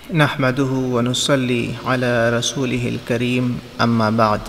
نحمده ونصلي على رسوله الكريم اما بعد۔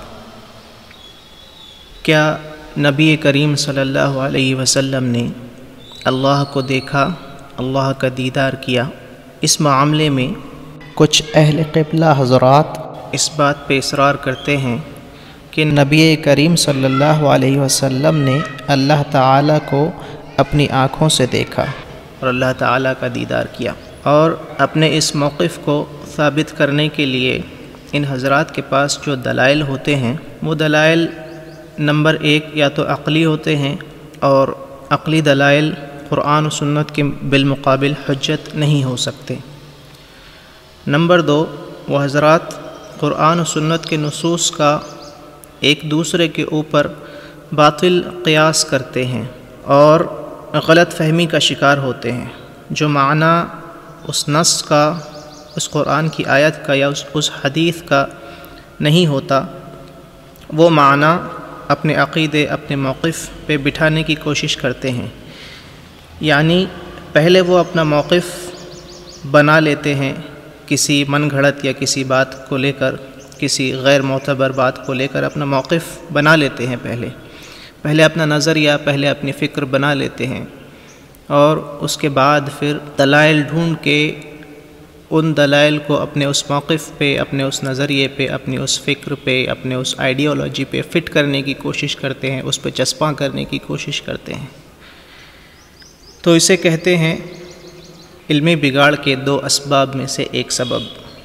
کیا نبی کریم صلی اللہ علیہ وسلم نے اللہ کو دیکھا، اللہ کا دیدار کیا؟ اس معاملے میں کچھ اہل قبلہ حضرات اس بات پہ اصرار کرتے ہیں کہ نبی کریم صلی اللہ علیہ وسلم نے اللہ تعالیٰ کو اپنی آنکھوں سے دیکھا اور اللہ تعالیٰ کا دیدار کیا، اور اپنے اس موقف کو ثابت کرنے کے لیے ان حضرات کے پاس جو دلائل ہوتے ہیں وہ دلائل نمبر 1 یا تو عقلی ہوتے ہیں، اور عقلی دلائل قرآن و سنت کے بالمقابل حجت نہیں ہو سکتے۔ نمبر 2، وہ حضرات قرآن و سنت کے نصوص کا ایک دوسرے کے اوپر باطل قیاس کرتے ہیں اور غلط فہمی کا شکار ہوتے ہیں۔ جو معنی اس نص کا، اس قرآن کی آیت کا یا اس حدیث کا نہیں ہوتا، وہ معنی اپنے عقیدے، اپنے موقف پہ بٹھانے کی کوشش کرتے ہیں۔ یعنی پہلے وہ اپنا موقف بنا لیتے ہیں کسی من گھڑت یا کسی بات کو لے کر، کسی غیر معتبر بات کو لے کر اپنا موقف بنا لیتے ہیں، پہلے اپنا نظریہ، پہلے اپنی فکر بنا لیتے ہیں، اور اس کے بعد پھر دلائل ڈھونڈ کے ان دلائل کو اپنے اس موقف پہ، اپنے اس نظریے پہ، اپنی اس فکر پہ، اپنے اس آئیڈیالوجی پہ فٹ کرنے کی کوشش کرتے ہیں، اس پہ چسپاں کرنے کی کوشش کرتے ہیں۔ تو اسے کہتے ہیں علمی بگاڑ کے 2 اسباب میں سے ایک سبب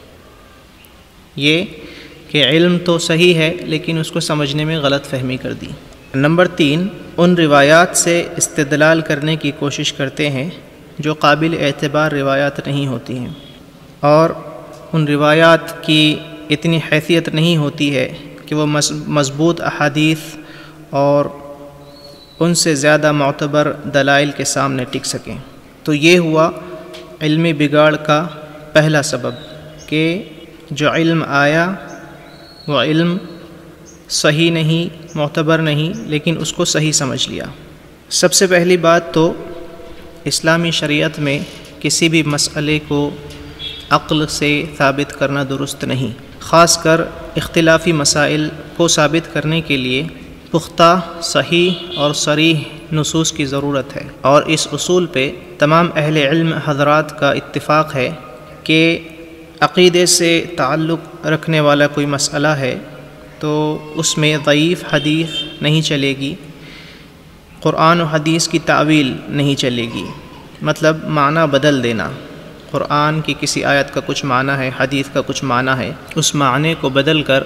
یہ کہ علم تو صحیح ہے لیکن اس کو سمجھنے میں غلط فہمی کر دی۔ نمبر 3، ان روایات سے استدلال کرنے کی کوشش کرتے ہیں جو قابل اعتبار روایات نہیں ہوتی ہیں، اور ان روایات کی اتنی حیثیت نہیں ہوتی ہے کہ وہ مضبوط احادیث اور ان سے زیادہ معتبر دلائل کے سامنے ٹک سکیں۔ تو یہ ہوا علمی بگاڑ کا پہلا سبب کہ جو علم آیا وہ علم صحیح نہیں، معتبر نہیں، لیکن اس کو صحیح سمجھ لیا۔ سب سے پہلی بات تو اسلامی شریعت میں کسی بھی مسئلے کو عقل سے ثابت کرنا درست نہیں، خاص کر اختلافی مسائل کو ثابت کرنے کے لیے پختہ، صحیح اور صریح نصوص کی ضرورت ہے، اور اس اصول پہ تمام اہل علم حضرات کا اتفاق ہے کہ عقیدے سے تعلق رکھنے والا کوئی مسئلہ ہے تو اس میں ضعیف حدیث نہیں چلے گی، قرآن و حدیث کی تعویل نہیں چلے گی، مطلب معنی بدل دینا۔ قرآن کی کسی آیت کا کچھ معنی ہے، حدیث کا کچھ معنی ہے، اس معنی کو بدل کر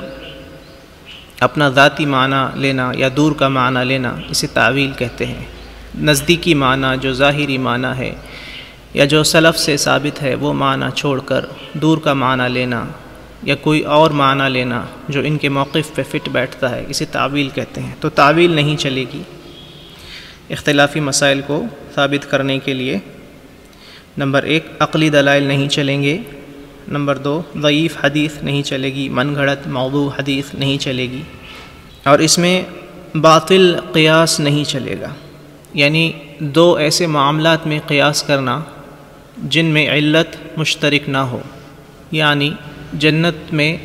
اپنا ذاتی معنی لینا یا دور کا معنی لینا، اسے تعویل کہتے ہیں۔ نزدیکی معنی جو ظاہری معنی ہے یا جو سلف سے ثابت ہے وہ معنی چھوڑ کر دور کا معنی لینا یا کوئی اور معنی لینا جو ان کے موقف پہ فٹ بیٹھتا ہے، اسے تعویل کہتے ہیں۔ تو تعویل نہیں چلے گی اختلافی مسائل کو ثابت کرنے کے لیے۔ نمبر 1، عقلی دلائل نہیں چلیں گے۔ نمبر 2، ضعیف حدیث نہیں چلے گی، من گھڑت موضوع حدیث نہیں چلے گی، اور اس میں باطل قیاس نہیں چلے گا۔ یعنی 2 ایسے معاملات میں قیاس کرنا جن میں علت مشترک نہ ہو، یعنی جنت میں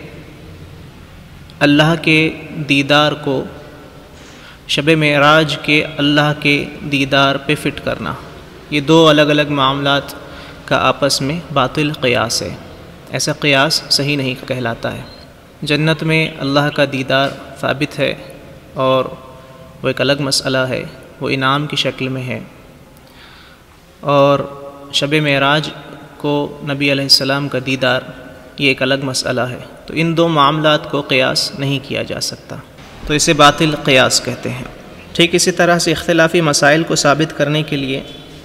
اللہ کے دیدار کو شب معراج کے اللہ کے دیدار پہ فٹ کرنا، یہ 2 الگ الگ معاملات کا آپس میں باطل قیاس ہے۔ ایسا قیاس صحیح نہیں کہلاتا ہے۔ جنت میں اللہ کا دیدار ثابت ہے اور وہ ایک الگ مسئلہ ہے، وہ انعام کی شکل میں ہے، اور شب معراج کو نبی علیہ السلام کا دیدار یہ ایک الگ مسئلہ ہے۔ تو ان 2 معاملات کو قیاس نہیں کیا جا سکتا، تو اسے باطل قیاس کہتے ہیں۔ ٹھیک اسی طرح سے اختلافی مسائل کو ثابت کرنے کے لیے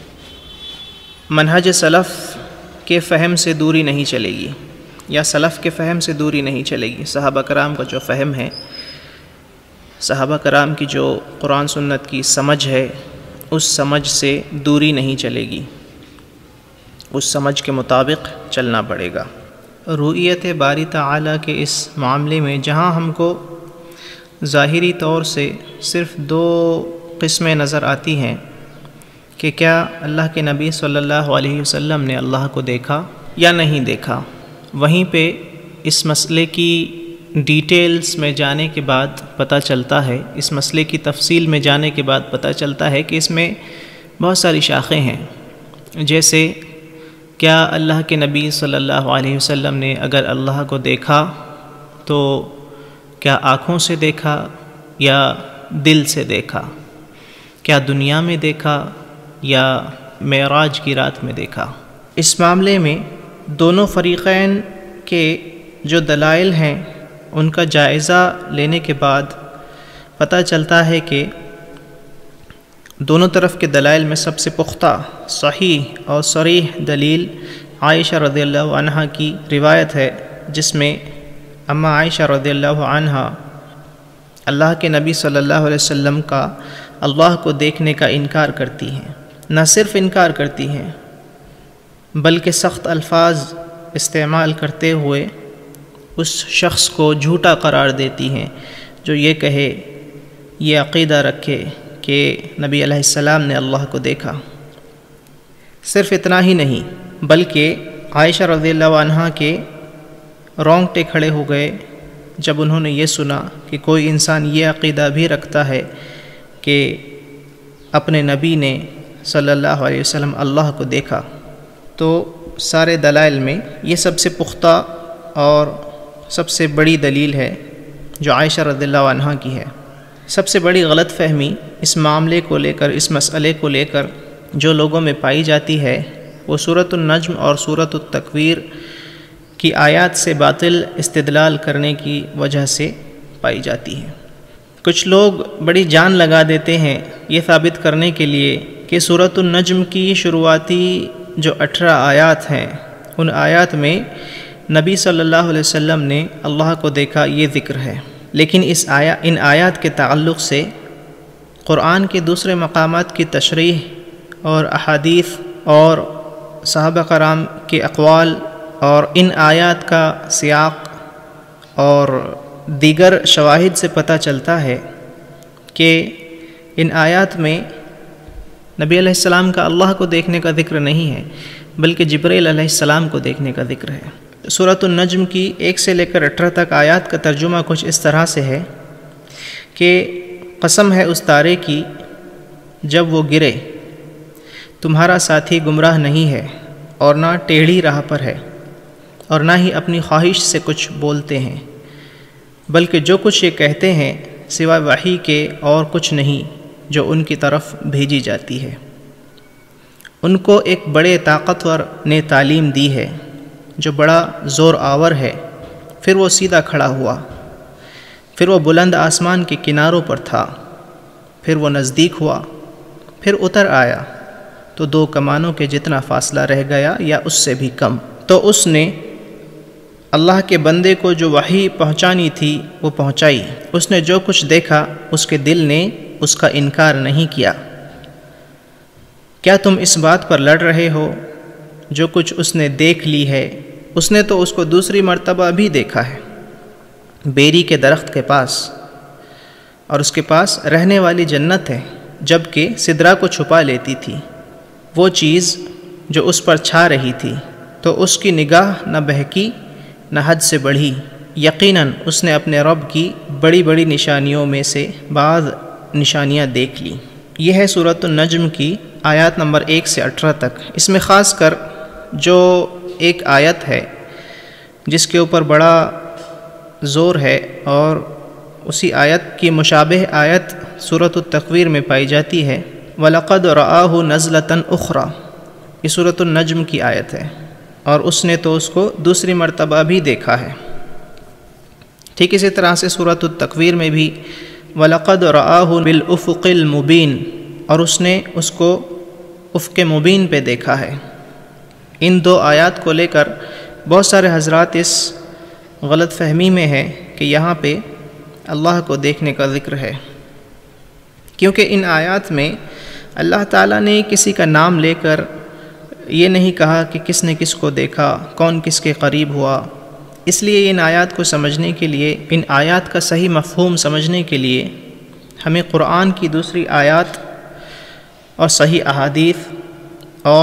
منہج سلف کے فہم سے دوری نہیں چلے گی، یا سلف کے فہم سے دوری نہیں چلے گی۔ صحابہ کرام کا جو فہم ہے، صحابہ کرام کی جو قرآن سنت کی سمجھ ہے، اس سمجھ سے دوری نہیں چلے گی، اس سمجھ کے مطابق چلنا پڑے گا۔ رؤیت باری تعالیٰ کے اس معاملے میں جہاں ہم کو ظاہری طور سے صرف 2 قسمیں نظر آتی ہیں کہ کیا اللہ کے نبی صلی اللہ علیہ وسلم نے اللہ کو دیکھا یا نہیں دیکھا، وہیں پہ اس مسئلے کی ڈیٹیلز میں جانے کے بعد پتہ چلتا ہے، اس مسئلے کی تفصیل میں جانے کے بعد پتہ چلتا ہے کہ اس میں بہت ساری شاخیں ہیں. جیسے کیا اللہ کے نبی صلی اللہ علیہ وسلم نے اگر اللہ کو دیکھا تو کیا آنکھوں سے دیکھا یا دل سے دیکھا؟ کیا دنیا میں دیکھا یا معراج کی رات میں دیکھا؟ اس معاملے میں دونوں فریقین کے جو دلائل ہیں ان کا جائزہ لینے کے بعد پتہ چلتا ہے کہ دونوں طرف کے دلائل میں سب سے پختہ، صحیح اور صریح دلیل عائشہ رضی اللہ عنہا کی روایت ہے، جس میں اما عائشہ رضی اللہ عنہا اللہ کے نبی صلی اللہ علیہ وسلم کا اللہ کو دیکھنے کا انکار کرتی ہیں. نہ صرف انکار کرتی ہیں بلکہ سخت الفاظ استعمال کرتے ہوئے اس شخص کو جھوٹا قرار دیتی ہیں جو یہ کہے، یہ عقیدہ رکھے کہ نبی علیہ السلام نے اللہ کو دیکھا. صرف اتنا ہی نہیں بلکہ عائشہ رضی اللہ عنہا کے رونگٹے کھڑے ہو گئے جب انہوں نے یہ سنا کہ کوئی انسان یہ عقیدہ بھی رکھتا ہے کہ اپنے نبی نے صلی اللہ علیہ وسلم اللہ کو دیکھا. تو سارے دلائل میں یہ سب سے پختہ اور سب سے بڑی دلیل ہے جو عائشہ رضی اللہ عنہا کی ہے. سب سے بڑی غلط فہمی اس معاملے کو لے کر، اس مسئلے کو لے کر جو لوگوں میں پائی جاتی ہے وہ سورۃ النجم اور سورۃ التکویر کی آیات سے باطل استدلال کرنے کی وجہ سے پائی جاتی ہے. کچھ لوگ بڑی جان لگا دیتے ہیں یہ ثابت کرنے کے لیے کہ سورۃ النجم کی شروعاتی جو 18 آیات ہیں ان آیات میں نبی صلی اللہ علیہ وسلم نے اللہ کو دیکھا یہ ذکر ہے. لیکن ان آیات کے تعلق سے قرآن کے دوسرے مقامات کی تشریح اور احادیث اور صحابہ کرام کے اقوال اور ان آیات کا سیاق اور دیگر شواہد سے پتہ چلتا ہے کہ ان آیات میں نبی علیہ السلام کا اللہ کو دیکھنے کا ذکر نہیں ہے بلکہ جبرائیل علیہ السلام کو دیکھنے کا ذکر ہے. سورۃ النجم کی 1 سے لے کر 18 تک آیات کا ترجمہ کچھ اس طرح سے ہے کہ قسم ہے اس تارے کی جب وہ گرے، تمہارا ساتھی گمراہ نہیں ہے اور نہ ٹیڑھی راہ پر ہے اور نہ ہی اپنی خواہش سے کچھ بولتے ہیں، بلکہ جو کچھ یہ کہتے ہیں سوائے وحی کے اور کچھ نہیں جو ان کی طرف بھیجی جاتی ہے. ان کو ایک بڑے طاقتور نے تعلیم دی ہے جو بڑا زور آور ہے. پھر وہ سیدھا کھڑا ہوا، پھر وہ بلند آسمان کے کناروں پر تھا، پھر وہ نزدیک ہوا، پھر اتر آیا تو 2 کمانوں کے جتنا فاصلہ رہ گیا یا اس سے بھی کم. تو اس نے اللہ کے بندے کو جو وحی پہنچانی تھی وہ پہنچائی. اس نے جو کچھ دیکھا اس کے دل نے اس کا انکار نہیں کیا. کیا تم اس بات پر لڑ رہے ہو جو کچھ اس نے دیکھ لی ہے؟ اس نے تو اس کو دوسری مرتبہ بھی دیکھا ہے بیری کے درخت کے پاس، اور اس کے پاس رہنے والی جنت ہے جبکہ سدرہ کو چھپا لیتی تھی وہ چیز جو اس پر چھا رہی تھی. تو اس کی نگاہ نہ بہکی نہ حد سے بڑھی. یقیناً اس نے اپنے رب کی بڑی بڑی نشانیوں میں سے بعض نشانیاں دیکھ لی. یہ ہے سورۃ النجم کی آیات نمبر 1 سے 18 تک. اس میں خاص کر جو ایک آیت ہے جس کے اوپر بڑا زور ہے اور اسی آیت کی مشابہ آیت سورۃ التکویر میں پائی جاتی ہے، وَلَقَدْ رَآهُ نَزْلَةً أُخْرَى. یہ سورۃ النجم کی آیت ہے اور اس نے تو اس کو دوسری مرتبہ بھی دیکھا ہے. ٹھیک اسی طرح سے سورۃ التکویر میں بھی وَلَقَدْ رَآهُ بِالْأُفُقِ الْمُبِينِ، اور اس نے اس کو افق مبین پہ دیکھا ہے. ان 2 آیات کو لے کر بہت سارے حضرات اس غلط فہمی میں ہے کہ یہاں پہ اللہ کو دیکھنے کا ذکر ہے، کیونکہ ان آیات میں اللہ تعالیٰ نے کسی کا نام لے کر یہ نہیں کہا کہ کس نے کس کو دیکھا، کون کس کے قریب ہوا. اس لیے ان آیات کو سمجھنے کے لیے، ان آیات کا صحیح مفہوم سمجھنے کے لیے ہمیں قرآن کی دوسری آیات اور صحیح احادیث اور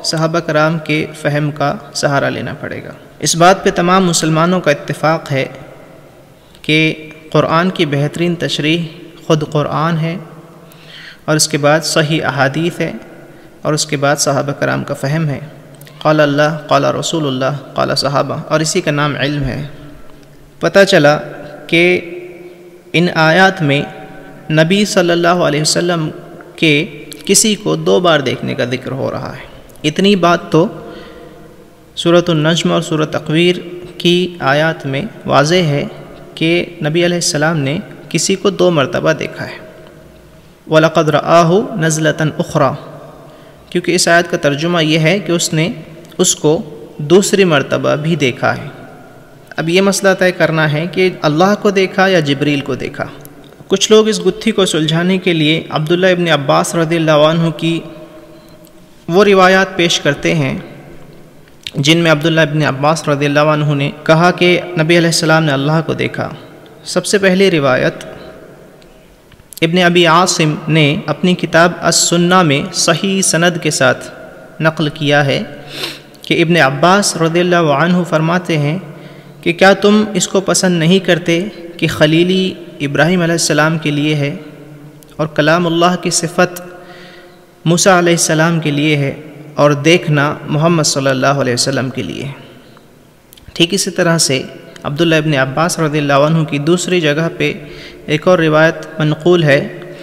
صحابہ کرام کے فہم کا سہارا لینا پڑے گا۔ اس بات پہ تمام مسلمانوں کا اتفاق ہے کہ قرآن کی بہترین تشریح خود قرآن ہے، اور اس کے بعد صحیح احادیث ہے، اور اس کے بعد صحابہ کرام کا فہم ہے۔ قال اللہ، قال رسول اللہ، قال صحابہ، اور اسی کا نام علم ہے۔ پتہ چلا کہ ان آیات میں نبی صلی اللہ علیہ وسلم کے کسی کو 2 بار دیکھنے کا ذکر ہو رہا ہے۔ اتنی بات تو سورۃ النجم اور سورۃ تکویر کی آیات میں واضح ہے کہ نبی علیہ السلام نے کسی کو 2 مرتبہ دیکھا ہے۔ وَلَقَدْ رَآهُ نَزْلَةً أُخْرَى، کیونکہ اس آیت کا ترجمہ یہ ہے کہ اس نے اس کو دوسری مرتبہ بھی دیکھا ہے۔ اب یہ مسئلہ طے کرنا ہے کہ اللہ کو دیکھا یا جبریل کو دیکھا۔ کچھ لوگ اس گتھی کو سلجھانے کے لیے عبداللہ ابن عباس رضی اللہ عنہ کی وہ روایات پیش کرتے ہیں جن میں عبداللہ ابن عباس رضی اللہ عنہ نے کہا کہ نبی علیہ السلام نے اللہ کو دیکھا۔ سب سے پہلی روایت ابن ابی عاصم نے اپنی کتاب السنہ میں صحیح سند کے ساتھ نقل کیا ہے کہ ابن عباس رضی اللہ عنہ فرماتے ہیں کہ کیا تم اس کو پسند نہیں کرتے کہ خلیلی ابراہیم علیہ السلام کے لیے ہے اور کلام اللہ کی صفت موسیٰ علیہ السلام کے لیے ہے اور دیکھنا محمد صلی اللہ علیہ وسلم کے لیے ہے۔ ٹھیک اسی طرح سے عبداللہ ابن عباس رضی اللہ عنہ کی دوسری جگہ پہ ایک اور روایت منقول ہے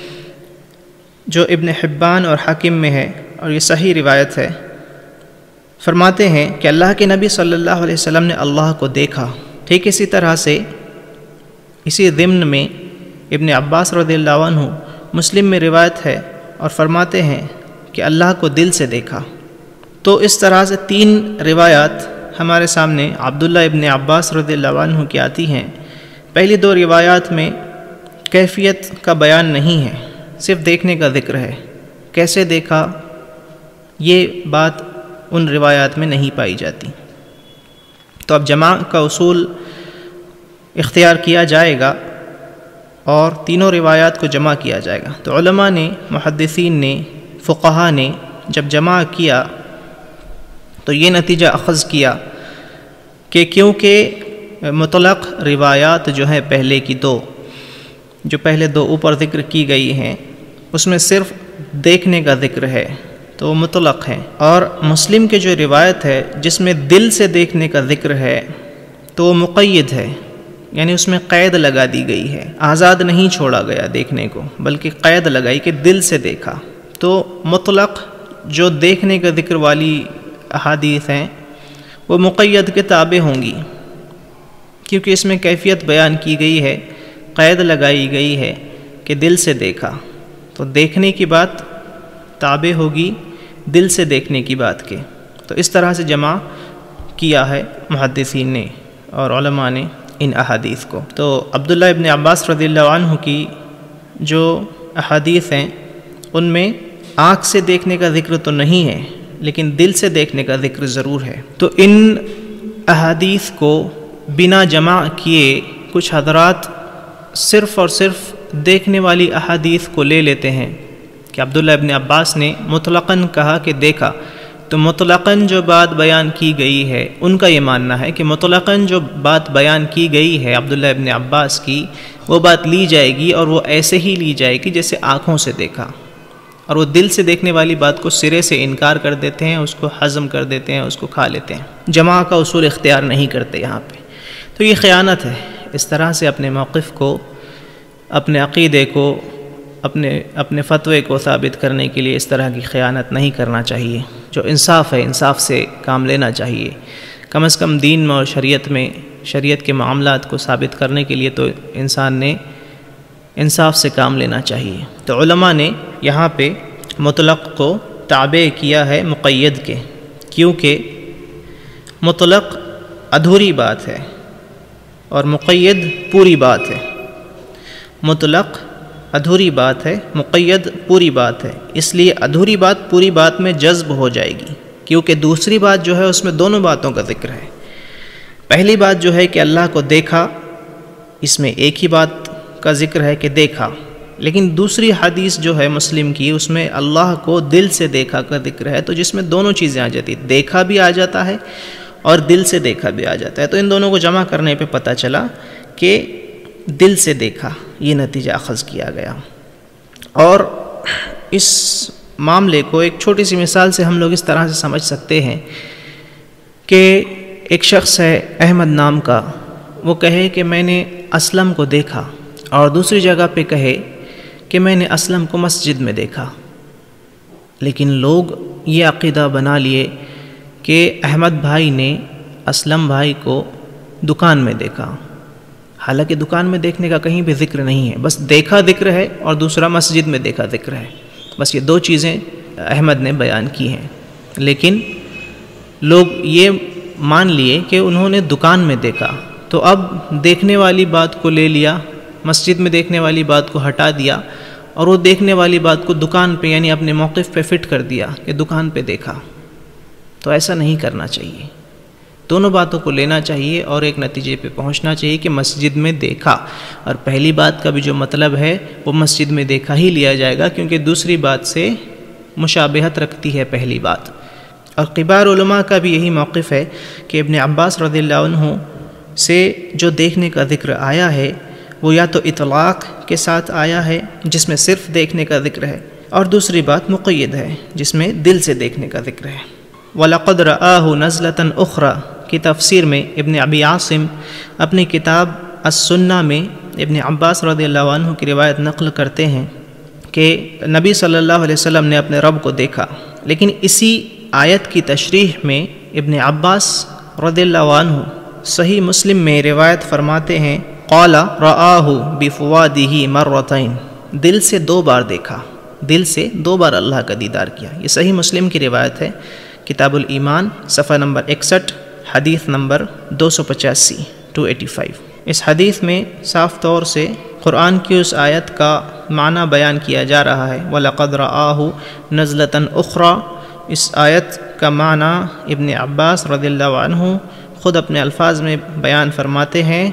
جو ابن حبان اور حاکم میں ہے، اور یہ صحیح روایت ہے۔ فرماتے ہیں کہ اللہ کے نبی صلی اللہ علیہ وسلم نے اللہ کو دیکھا۔ ٹھیک اسی طرح سے اسی ضمن میں ابن عباس رضی اللہ عنہ مسلم میں روایت ہے اور فرماتے ہیں کہ اللہ کو دل سے دیکھا۔ تو اس طرح سے 3 روایات ہمارے سامنے عبداللہ ابن عباس رضی اللہ عنہ کی آتی ہیں۔ پہلی 2 روایات میں کیفیت کا بیان نہیں ہے، صرف دیکھنے کا ذکر ہے۔ کیسے دیکھا، یہ بات ان روایات میں نہیں پائی جاتی۔ تو اب جمع کا اصول اختیار کیا جائے گا اور تینوں روایات کو جمع کیا جائے گا۔ تو علماء نے، محدثین نے، فقہا نے جب جمع کیا تو یہ نتیجہ اخذ کیا کہ کیونکہ مطلق روایات جو ہیں پہلے کی 2 جو پہلے 2 اوپر ذکر کی گئی ہیں اس میں صرف دیکھنے کا ذکر ہے تو وہ مطلق ہے، اور مسلم کے جو روایت ہے جس میں دل سے دیکھنے کا ذکر ہے تو وہ مقید ہے، یعنی اس میں قید لگا دی گئی ہے، آزاد نہیں چھوڑا گیا دیکھنے کو بلکہ قید لگائی کہ دل سے دیکھا۔ تو مطلق جو دیکھنے کا ذکر والی احادیث ہیں وہ مقید کے تابع ہوں گی، کیونکہ اس میں کیفیت بیان کی گئی ہے، قید لگائی گئی ہے کہ دل سے دیکھا، تو دیکھنے کی بات تابع ہوگی دل سے دیکھنے کی بات کے۔ تو اس طرح سے جمع کیا ہے محدثین نے اور علماء نے ان احادیث کو۔ تو عبداللہ ابن عباس رضی اللہ عنہ کی جو احادیث ہیں ان میں آنکھ سے دیکھنے کا ذکر تو نہیں ہے لیکن دل سے دیکھنے کا ذکر ضرور ہے۔ تو ان احادیث کو بنا جمع کیے کچھ حضرات صرف اور صرف دیکھنے والی احادیث کو لے لیتے ہیں کہ عبداللہ ابن عباس نے مطلقاً کہا کہ دیکھا، تو مطلقاً جو بات بیان کی گئی ہے ان کا یہ ماننا ہے کہ مطلقاً جو بات بیان کی گئی ہے عبداللہ ابن عباس کی وہ بات لی جائے گی اور وہ ایسے ہی لی جائے گی جیسے آنکھوں سے دیکھا، اور وہ دل سے دیکھنے والی بات کو سرے سے انکار کر دیتے ہیں، اس کو ہضم کر دیتے ہیں، اس کو کھا لیتے ہیں، جمع کا اصول اختیار نہیں کرتے یہاں پہ۔ تو یہ خیانت ہے، اس طرح سے اپنے موقف کو، اپنے عقیدے کو، اپنے فتوے کو ثابت کرنے کے لیے اس طرح کی خیانت نہیں کرنا چاہیے۔ جو انصاف ہے انصاف سے کام لینا چاہیے، کم از کم دین میں اور شریعت کے معاملات کو ثابت کرنے کے لیے تو انسان نے انصاف سے کام لینا چاہیے۔ تو علماء نے یہاں پہ مطلق کو تابع کیا ہے مقید کے، کیونکہ مطلق ادھوری بات ہے اور مقید پوری بات ہے۔ مطلق ادھوری بات ہے، مقید پوری بات ہے، اس لیے ادھوری بات پوری بات میں جذب ہو جائے گی، کیونکہ دوسری بات جو ہے اس میں دونوں باتوں کا ذکر ہے۔ پہلی بات جو ہے کہ اللہ کو دیکھا، اس میں ایک ہی بات کا ذکر ہے کہ دیکھا، لیکن دوسری حدیث جو ہے مسلم کی، اس میں اللہ کو دل سے دیکھا کا ذکر ہے، تو جس میں دونوں چیزیں آ جاتی، دیکھا بھی آ جاتا ہے اور دل سے دیکھا بھی آ جاتا ہے، تو ان دونوں کو جمع کرنے پہ پتہ چلا کہ دل سے دیکھا، یہ نتیجہ اخذ کیا گیا۔ اور اس معاملے کو ایک چھوٹی سی مثال سے ہم لوگ اس طرح سے سمجھ سکتے ہیں کہ ایک شخص ہے احمد نام کا، وہ کہے کہ میں نے اسلم کو دیکھا، اور دوسری جگہ پہ کہے کہ میں نے اسلم کو مسجد میں دیکھا، لیکن لوگ یہ عقیدہ بنا لیے کہ احمد بھائی نے اسلم بھائی کو دکان میں دیکھا، حالانکہ دکان میں دیکھنے کا کہیں بھی ذکر نہیں ہے، بس دیکھا ذکر ہے اور دوسرا مسجد میں دیکھا ذکر ہے، بس یہ دو چیزیں احمد نے بیان کی ہیں۔ لیکن لوگ یہ مان لیے کہ انہوں نے دکان میں دیکھا، تو اب دیکھنے والی بات کو لے لیا، مسجد میں دیکھنے والی بات کو ہٹا دیا، اور وہ دیکھنے والی بات کو دکان پہ یعنی اپنے موقف پہ فٹ کر دیا کہ دکان پہ دیکھا۔ تو ایسا نہیں کرنا چاہیے، دونوں باتوں کو لینا چاہیے اور ایک نتیجے پہ پہنچنا چاہیے کہ مسجد میں دیکھا، اور پہلی بات کا بھی جو مطلب ہے وہ مسجد میں دیکھا ہی لیا جائے گا، کیونکہ دوسری بات سے مشابہت رکھتی ہے پہلی بات۔ اور کبار علماء کا بھی یہی موقف ہے کہ ابن عباس رضی اللہ عنہ سے جو دیکھنے کا ذکر آیا ہے وہ یا تو اطلاق کے ساتھ آیا ہے جس میں صرف دیکھنے کا ذکر ہے، اور دوسری بات مقید ہے جس میں دل سے دیکھنے کا ذکر ہے۔ وَلَقَدْ رَآهُ نَزْلَةً أُخْرَى کی تفسیر میں ابن ابی عاصم اپنی کتاب السنہ میں ابن عباس رضی اللہ عنہ کی روایت نقل کرتے ہیں کہ نبی صلی اللہ علیہ وسلم نے اپنے رب کو دیکھا، لیکن اسی آیت کی تشریح میں ابن عباس رضی اللہ عنہ صحیح مسلم میں روایت فرماتے ہیں قال رآہ بفوادہ مرتین، دل سے دو بار دیکھا، دل سے دو بار اللہ کا دیدار کیا۔ یہ صحیح مسلم کی روایت ہے، کتاب الایمان صفحہ نمبر 61، حدیث نمبر 285 285۔ اس حدیث میں صاف طور سے قرآن کی اس آیت کا معنی بیان کیا جا رہا ہے، وَلَقَدْ رَآهُ نَزْلَةً أُخْرَى۔ اس آیت کا معنی ابن عباس رضی اللہ عنہ خود اپنے الفاظ میں بیان فرماتے ہیں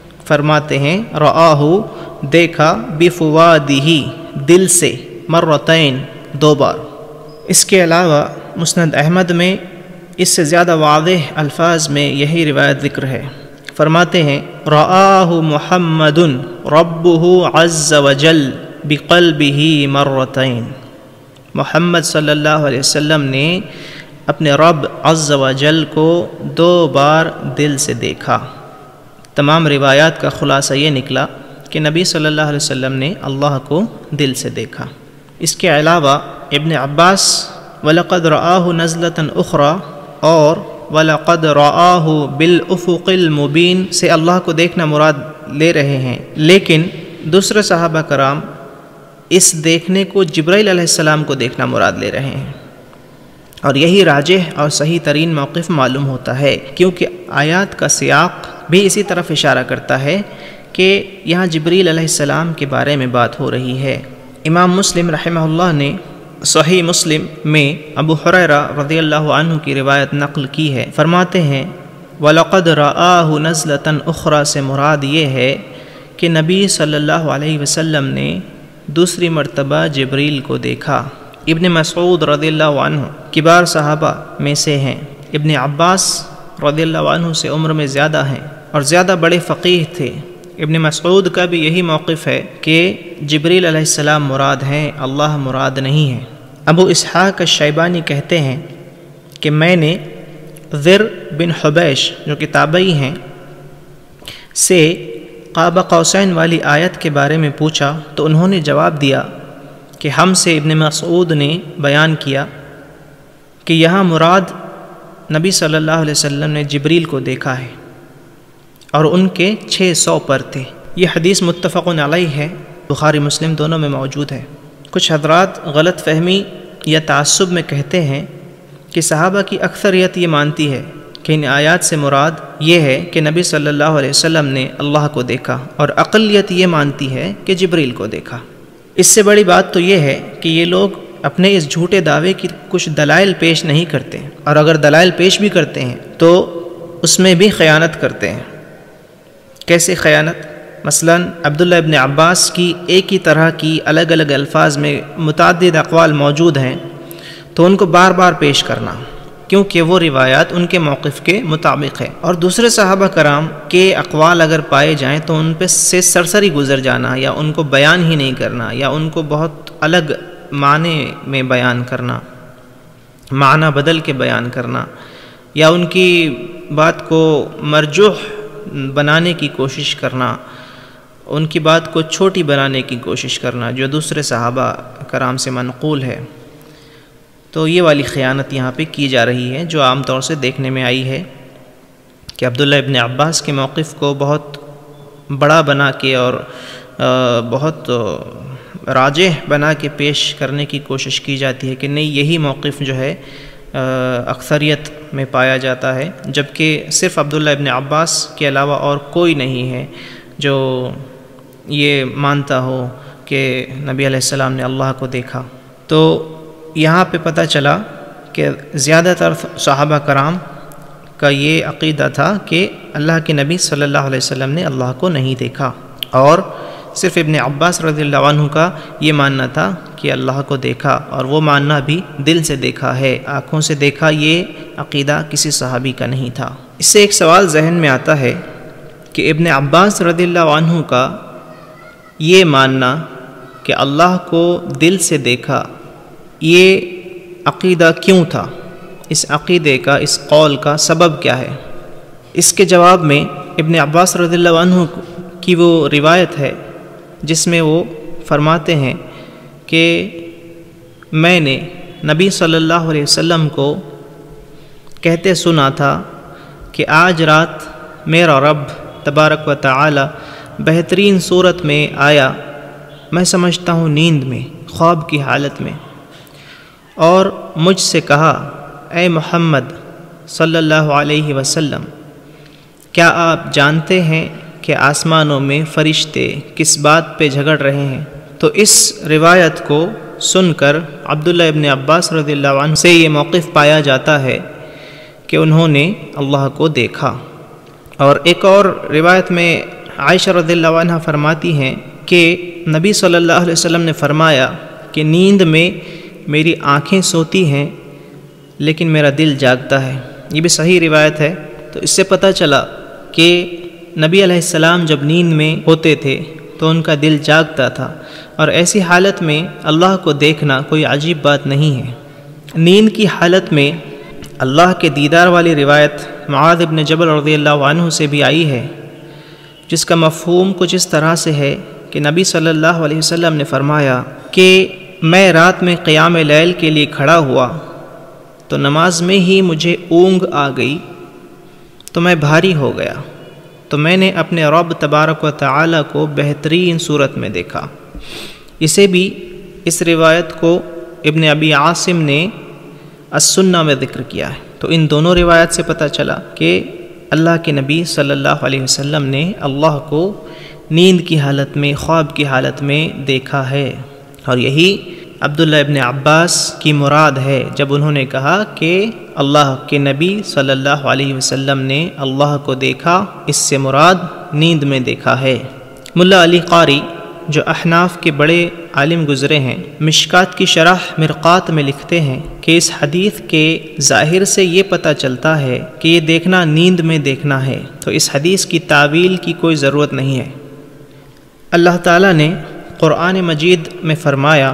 رآہ دیکھا، بفوادہ دل سے، مرتین دو بار۔ اس کے علاوہ مسند احمد میں اس سے زیادہ واضح الفاظ میں یہی روایت ذکر ہے، فرماتے ہیں رآہ محمد ربہ عز وجل بقلبہ مرتین، محمد صلی اللہ علیہ وسلم نے اپنے رب عز وجل کو دو بار دل سے دیکھا۔ تمام روایات کا خلاصہ یہ نکلا کہ نبی صلی اللہ علیہ وسلم نے اللہ کو دل سے دیکھا۔ اس کے علاوہ ابن عباس وَلَقَدْ رَآهُ نَزْلَةً أُخْرَى اور وَلَقَدْ رَآهُ بِالْأُفُقِ الْمُبِينِ سے اللہ کو دیکھنا مراد لے رہے ہیں، لیکن دوسرے صحابہ کرام اس دیکھنے کو جبرائیل علیہ السلام کو دیکھنا مراد لے رہے ہیں، اور یہی راجح اور صحیح ترین موقف معلوم ہوتا ہے، کیونکہ آیات کا سیاق بھی اسی طرف اشارہ کرتا ہے کہ یہاں جبریل علیہ السلام کے بارے میں بات ہو رہی ہے۔ امام مسلم رحمہ اللہ نے صحیح مسلم میں ابو ہریرہ رضی اللہ عنہ کی روایت نقل کی ہے، فرماتے ہیں وَلَقَدْ رَآهُ نَزْلَةً أُخْرَى سے مراد یہ ہے کہ نبی صلی اللہ علیہ وسلم نے دوسری مرتبہ جبریل کو دیکھا۔ ابن مسعود رضی اللہ عنہ کبار صحابہ میں سے ہیں، ابن عباس رضی اللہ عنہ سے عمر میں زیادہ ہیں اور زیادہ بڑے فقیہ تھے۔ ابن مسعود کا بھی یہی موقف ہے کہ جبریل علیہ السلام مراد ہیں، اللہ مراد نہیں ہے۔ ابو اسحاق الشیبانی کہتے ہیں کہ میں نے ذر بن حبیش جو کہ تابعی ہیں سے قاب قوسین والی آیت کے بارے میں پوچھا تو انہوں نے جواب دیا کہ ہم سے ابن مسعود نے بیان کیا کہ یہاں مراد نبی صلی اللہ علیہ وسلم نے جبریل کو دیکھا ہے اور ان کے 600 پر تھے۔ یہ حدیث متفق علیہ ہے، بخاری مسلم دونوں میں موجود ہے۔ کچھ حضرات غلط فہمی یا تعصب میں کہتے ہیں کہ صحابہ کی اکثریت یہ مانتی ہے کہ ان آیات سے مراد یہ ہے کہ نبی صلی اللہ علیہ وسلم نے اللہ کو دیکھا، اور اقلیت یہ مانتی ہے کہ جبریل کو دیکھا۔ اس سے بڑی بات تو یہ ہے کہ یہ لوگ اپنے اس جھوٹے دعوے کی کچھ دلائل پیش نہیں کرتے، اور اگر دلائل پیش بھی کرتے ہیں تو اس میں بھی خیانت کرتے ہیں۔ کیسے خیانت؟ مثلا عبداللہ ابن عباس کی ایک ہی طرح کی الگ الگ الفاظ میں متعدد اقوال موجود ہیں تو ان کو بار بار پیش کرنا، کیونکہ وہ روایات ان کے موقف کے مطابق ہے، اور دوسرے صحابہ کرام کے اقوال اگر پائے جائیں تو ان پہ سے سرسری گزر جانا، یا ان کو بیان ہی نہیں کرنا، یا ان کو بہت الگ معنی میں بیان کرنا، معنی بدل کے بیان کرنا، یا ان کی بات کو مرجوح بنانے کی کوشش کرنا، ان کی بات کو چھوٹی بنانے کی کوشش کرنا جو دوسرے صحابہ کرام سے منقول ہے۔ تو یہ والی خیانت یہاں پہ کی جا رہی ہے جو عام طور سے دیکھنے میں آئی ہے کہ عبداللہ ابن عباس کے موقف کو بہت بڑا بنا کے اور بہت راجح بنا کے پیش کرنے کی کوشش کی جاتی ہے کہ نہیں، یہی موقف جو ہے اکثریت میں پایا جاتا ہے، جبکہ صرف عبداللہ ابن عباس کے علاوہ اور کوئی نہیں ہے جو یہ مانتا ہو کہ نبی علیہ السلام نے اللہ کو دیکھا۔ تو یہاں پہ پتہ چلا کہ زیادہ تر صحابہ کرام کا یہ عقیدہ تھا کہ اللہ کے نبی صلی اللہ علیہ وسلم نے اللہ کو نہیں دیکھا، اور صرف ابن عباس رضی اللہ عنہ کا یہ ماننا تھا کہ اللہ کو دیکھا، اور وہ ماننا بھی دل سے دیکھا ہے، آنکھوں سے دیکھا، یہ عقیدہ کسی صحابی کا نہیں تھا۔ اس سے ایک سوال ذہن میں آتا ہے کہ ابن عباس رضی اللہ عنہ کا یہ ماننا کہ اللہ کو دل سے دیکھا، یہ عقیدہ کیوں تھا؟ اس عقیدے کا، اس قول کا سبب کیا ہے؟ اس کے جواب میں ابن عباس رضی اللہ عنہ کی وہ روایت ہے جس میں وہ فرماتے ہیں کہ میں نے نبی صلی اللہ علیہ وسلم کو کہتے سنا تھا کہ آج رات میرا رب تبارک و تعالی بہترین صورت میں آیا، میں سمجھتا ہوں نیند میں، خواب کی حالت میں، اور مجھ سے کہا اے محمد صلی اللہ علیہ وسلم، کیا آپ جانتے ہیں کہ آسمانوں میں فرشتے کس بات پہ جھگڑ رہے ہیں؟ تو اس روایت کو سن کر عبداللہ ابن عباس رضی اللہ عنہ سے یہ موقف پایا جاتا ہے کہ انہوں نے اللہ کو دیکھا۔ اور ایک اور روایت میں عائشہ رضی اللہ عنہ فرماتی ہیں کہ نبی صلی اللہ علیہ وسلم نے فرمایا کہ نیند میں میری آنکھیں سوتی ہیں لیکن میرا دل جاگتا ہے۔ یہ بھی صحیح روایت ہے۔ تو اس سے پتہ چلا کہ نبی علیہ السلام جب نیند میں ہوتے تھے تو ان کا دل جاگتا تھا، اور ایسی حالت میں اللہ کو دیکھنا کوئی عجیب بات نہیں ہے۔ نیند کی حالت میں اللہ کے دیدار والی روایت معاذ بن جبل رضی اللہ عنہ سے بھی آئی ہے، جس کا مفہوم کچھ اس طرح سے ہے کہ نبی صلی اللہ علیہ وسلم نے فرمایا کہ میں رات میں قیام لیل کے لیے کھڑا ہوا تو نماز میں ہی مجھے اونگ آ گئی تو میں بھاری ہو گیا، تو میں نے اپنے رب تبارک و تعالی کو بہترین صورت میں دیکھا۔ اسے بھی اس روایت کو ابن ابی عاصم نے السنہ میں ذکر کیا ہے۔ تو ان دونوں روایت سے پتہ چلا کہ اللہ کے نبی صلی اللہ علیہ وسلم نے اللہ کو نیند کی حالت میں، خواب کی حالت میں دیکھا ہے، اور یہی عبداللہ ابن عباس کی مراد ہے جب انہوں نے کہا کہ اللہ کے نبی صلی اللہ علیہ وسلم نے اللہ کو دیکھا، اس سے مراد نیند میں دیکھا ہے۔ ملا علی قاری جو احناف کے بڑے عالم گزرے ہیں، مشکات کی شرح مرقات میں لکھتے ہیں کہ اس حدیث کے ظاہر سے یہ پتہ چلتا ہے کہ یہ دیکھنا نیند میں دیکھنا ہے، تو اس حدیث کی تعویل کی کوئی ضرورت نہیں ہے۔ اللہ تعالیٰ نے قرآن مجید میں فرمایا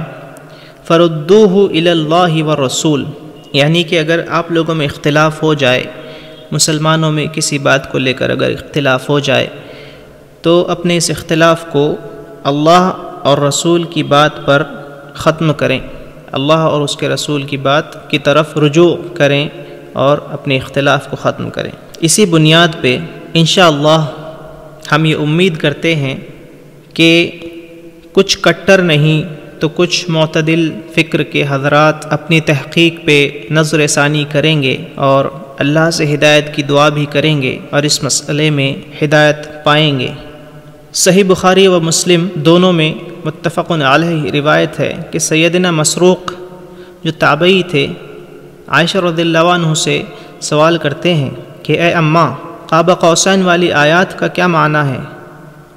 فردوہ الی اللہ والرسول، یعنی کہ اگر آپ لوگوں میں اختلاف ہو جائے، مسلمانوں میں کسی بات کو لے کر اگر اختلاف ہو جائے تو اپنے اس اختلاف کو اللہ اور رسول کی بات پر ختم کریں، اللہ اور اس کے رسول کی بات کی طرف رجوع کریں اور اپنے اختلاف کو ختم کریں۔ اسی بنیاد پہ انشاءاللہ ہم یہ امید کرتے ہیں کہ کچھ کٹر نہیں تو کچھ معتدل فکر کے حضرات اپنی تحقیق پہ نظر ثانی کریں گے اور اللہ سے ہدایت کی دعا بھی کریں گے اور اس مسئلے میں ہدایت پائیں گے۔ صحیح بخاری و مسلم دونوں میں متفق علیہ روایت ہے کہ سیدنا مسروق جو تابعی تھے، عائشہ رضی اللہ عنہ سے سوال کرتے ہیں کہ اے اماں، قاب قوسین والی آیات کا کیا معنی ہے؟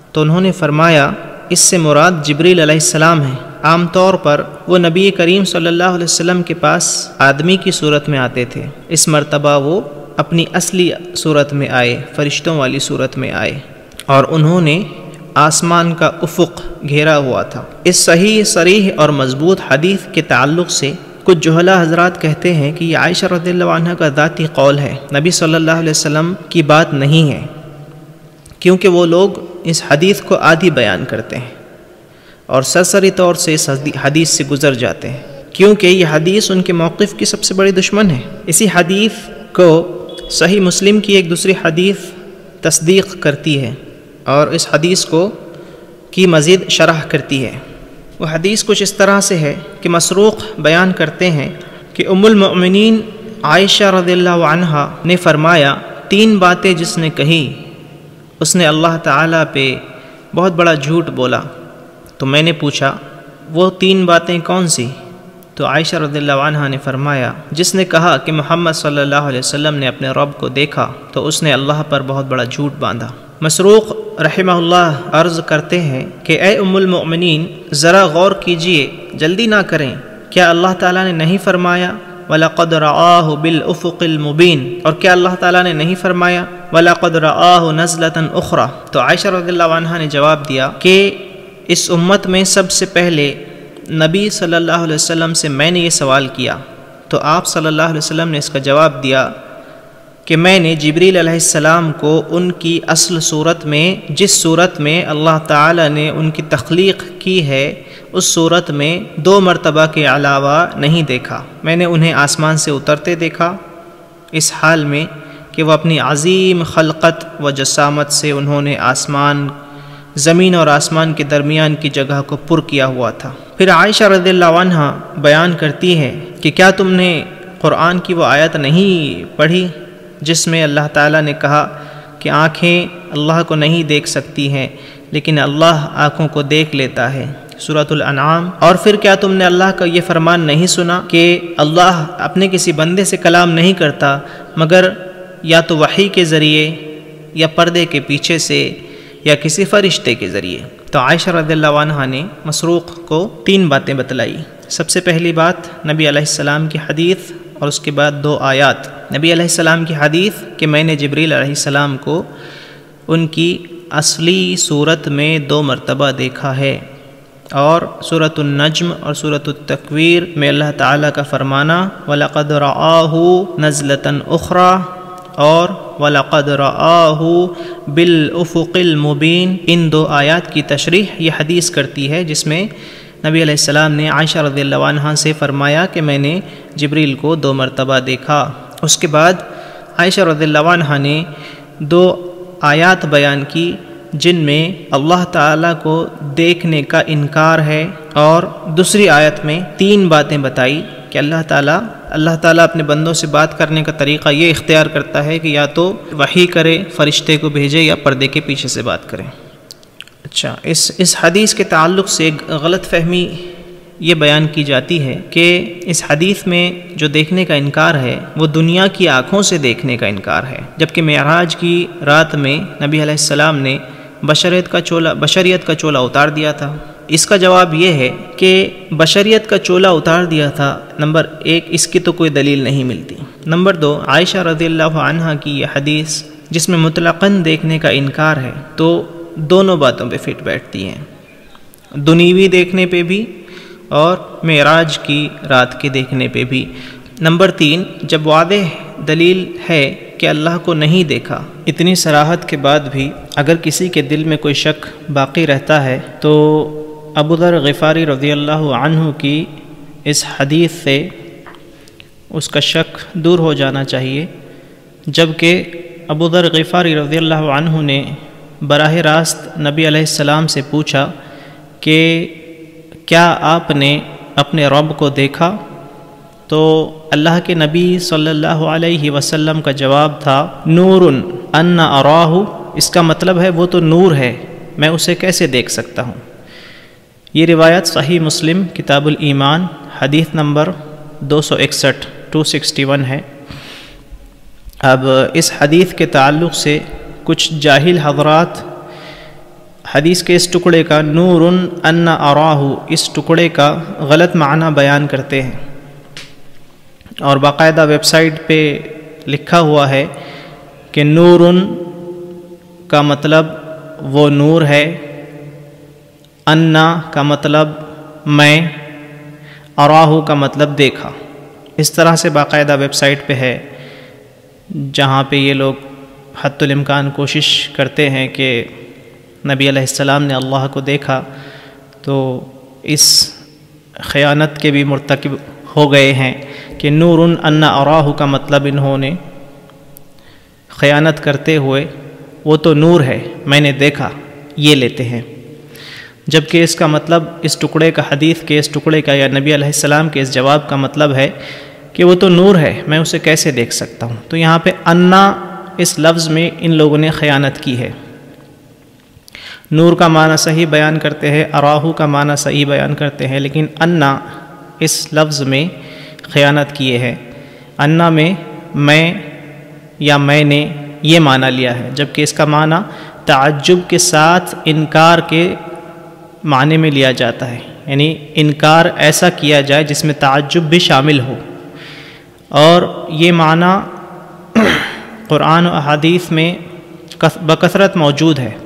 تو انہوں نے فرمایا اس سے مراد جبریل علیہ السلام ہیں۔ عام طور پر وہ نبی کریم صلی اللہ علیہ وسلم کے پاس آدمی کی صورت میں آتے تھے، اس مرتبہ وہ اپنی اصلی صورت میں آئے، فرشتوں والی صورت میں آئے، اور انہوں نے آسمان کا افق گھیرا ہوا تھا۔ اس صحیح صریح اور مضبوط حدیث کے تعلق سے کچھ جہلا حضرات کہتے ہیں کہ یہ عائشہ رضی اللہ عنہ کا ذاتی قول ہے، نبی صلی اللہ علیہ وسلم کی بات نہیں ہے، کیونکہ وہ لوگ اس حدیث کو عادی بیان کرتے ہیں اور سرسری طور سے اس حدیث سے گزر جاتے ہیں، کیونکہ یہ حدیث ان کے موقف کی سب سے بڑی دشمن ہے۔ اسی حدیث کو صحیح مسلم کی ایک دوسری حدیث تصدیق کرتی ہے اور اس حدیث کی مزید شرح کرتی ہے۔ وہ حدیث کچھ اس طرح سے ہے کہ مسروق بیان کرتے ہیں کہ ام المؤمنین عائشہ رضی اللہ عنہا نے فرمایا 3 باتیں جس نے کہی اس نے اللہ تعالیٰ پہ بہت بڑا جھوٹ بولا۔ تو میں نے پوچھا وہ 3 باتیں کون سی؟ تو عائشہ رضی اللہ عنہا نے فرمایا جس نے کہا کہ محمد صلی اللہ علیہ وسلم نے اپنے رب کو دیکھا تو اس نے اللہ پر بہت بڑا جھوٹ باندھا۔ مسروق رحمہ اللہ عرض کرتے ہیں کہ اے ام المؤمنین ذرا غور کیجئے، جلدی نہ کریں، کیا اللہ تعالیٰ نے نہیں فرمایا وَلَقَدْ رَآهُ بِالْأُفُقِ الْمُبِينِ، اور کیا اللہ تعالیٰ نے نہیں فرمایا وَلَقَدْ رَآهُ نَزْلَةً أُخْرَى؟ تو عائشہ رضی اللہ عنہا نے جواب دیا کہ اس امت میں سب سے پہلے نبی صلی اللہ علیہ وسلم سے میں نے یہ سوال کیا، تو آپ صلی اللہ علیہ وسلم نے اس کا جواب دیا کہ میں نے جبریل علیہ السلام کو ان کی اصل صورت میں، جس صورت میں اللہ تعالیٰ نے ان کی تخلیق کی ہے اس صورت میں 2 مرتبہ کے علاوہ نہیں دیکھا۔ میں نے انہیں آسمان سے اترتے دیکھا اس حال میں کہ وہ اپنی عظیم خلقت و جسامت سے انہوں نے زمین اور آسمان کے درمیان کی جگہ کو پر کیا ہوا تھا۔ پھر عائشہ رضی اللہ عنہا بیان کرتی ہے کہ کیا تم نے قرآن کی وہ آیت نہیں پڑھی جس میں اللہ تعالیٰ نے کہا کہ آنکھیں اللہ کو نہیں دیکھ سکتی ہیں لیکن اللہ آنکھوں کو دیکھ لیتا ہے، سورۃ الانعام۔ اور پھر کیا تم نے اللہ کا یہ فرمان نہیں سنا کہ اللہ اپنے کسی بندے سے کلام نہیں کرتا مگر یا تو وحی کے ذریعے یا پردے کے پیچھے سے یا کسی فرشتے کے ذریعے؟ تو عائشہ رضی اللہ عنہا نے مسروق کو 3 باتیں بتلائی۔ سب سے پہلی بات نبی علیہ السلام کی حدیث، اور اس کے بعد 2 آیات۔ نبی علیہ السلام کی حدیث کہ میں نے جبریل علیہ السلام کو ان کی اصلی صورت میں 2 مرتبہ دیکھا ہے، اور سورۃ النجم اور سورۃ التکویر میں اللہ تعالیٰ کا فرمانا وَلَقَدْ رَآهُ نَزْلَةً أُخْرَى اور وَلَقَدْ رَآهُ بِالْأُفُقِ الْمُبِينِ، ان 2 آیات کی تشریح یہ حدیث کرتی ہے جس میں نبی علیہ السلام نے عائشہ رضی اللہ عنہا سے فرمایا کہ میں نے جبریل کو 2 مرتبہ دیکھا۔ اس کے بعد عائشہ رضی اللہ عنہا نے 2 آیات بیان کی جن میں اللہ تعالیٰ کو دیکھنے کا انکار ہے، اور دوسری آیت میں 3 باتیں بتائی کہ اللہ تعالیٰ اپنے بندوں سے بات کرنے کا طریقہ یہ اختیار کرتا ہے کہ یا تو وحی کرے، فرشتے کو بھیجے، یا پردے کے پیچھے سے بات کرے۔ اچھا، اس حدیث کے تعلق سے ایک غلط فہمی یہ بیان کی جاتی ہے کہ اس حدیث میں جو دیکھنے کا انکار ہے وہ دنیا کی آنکھوں سے دیکھنے کا انکار ہے، جبکہ معراج کی رات میں نبی علیہ السلام نے بشریت کا چولا اتار دیا تھا۔ اس کا جواب یہ ہے کہ بشریت کا چولا اتار دیا تھا، نمبر 1 اس کی تو کوئی دلیل نہیں ملتی، نمبر 2 عائشہ رضی اللہ عنہا کی یہ حدیث جس میں مطلقاً دیکھنے کا انکار ہے تو دونوں باتوں پہ فٹ بیٹھتی ہیں، دنیوی دیکھنے پہ بھی اور معراج کی رات کے دیکھنے پہ بھی۔ نمبر 3 جب واضح دلیل ہے کہ اللہ کو نہیں دیکھا، اتنی صراحت کے بعد بھی اگر کسی کے دل میں کوئی شک باقی رہتا ہے تو ابو ذر غفاری رضی اللہ عنہ کی اس حدیث سے اس کا شک دور ہو جانا چاہیے، جبکہ ابو ذر غفاری رضی اللہ عنہ نے براہ راست نبی علیہ السلام سے پوچھا کہ کیا آپ نے اپنے رب کو دیکھا؟ تو اللہ کے نبی صلی اللہ علیہ وسلم کا جواب تھا نور ان اراہ، اس کا مطلب ہے وہ تو نور ہے، میں اسے کیسے دیکھ سکتا ہوں۔ یہ روایت صحیح مسلم کتاب الایمان حدیث نمبر 261 ہے۔ اب اس حدیث کے تعلق سے کچھ جاہل حضرات حدیث کے اس ٹکڑے کا نور ان اراہ، اس ٹکڑے کا غلط معنی بیان کرتے ہیں، اور باقاعدہ ویب سائٹ پہ لکھا ہوا ہے کہ نور کا مطلب وہ نور ہے، انا کا مطلب میں، اراہ کا مطلب دیکھا۔ اس طرح سے باقاعدہ ویب سائٹ پہ ہے، جہاں پہ یہ لوگ حتی الامکان کوشش کرتے ہیں کہ نبی علیہ السلام نے اللہ کو دیکھا، تو اس خیانت کے بھی مرتکب ہو گئے ہیں کہ نور ان اراہ کا مطلب انہوں نے خیانت کرتے ہوئے وہ تو نور ہے میں نے دیکھا یہ لیتے ہیں، جبکہ اس کا مطلب اس ٹکڑے کا، حدیث کے اس ٹکڑے کا یا نبی علیہ السلام کے اس جواب کا مطلب ہے کہ وہ تو نور ہے، میں اسے کیسے دیکھ سکتا ہوں۔ تو یہاں پہ انا اس لفظ میں ان لوگوں نے خیانت کی ہے۔ نور کا معنی صحیح بیان کرتے ہیں، اراہو کا معنی صحیح بیان کرتے ہیں، لیکن انا اس لفظ میں خیانت کیے ہیں۔ انا میں یا میں نے یہ معنی لیا ہے، جبکہ اس کا معنی تعجب کے ساتھ انکار کے معنی میں لیا جاتا ہے، یعنی انکار ایسا کیا جائے جس میں تعجب بھی شامل ہو، اور یہ معنی قرآن و احادیث میں بکثرت موجود ہے۔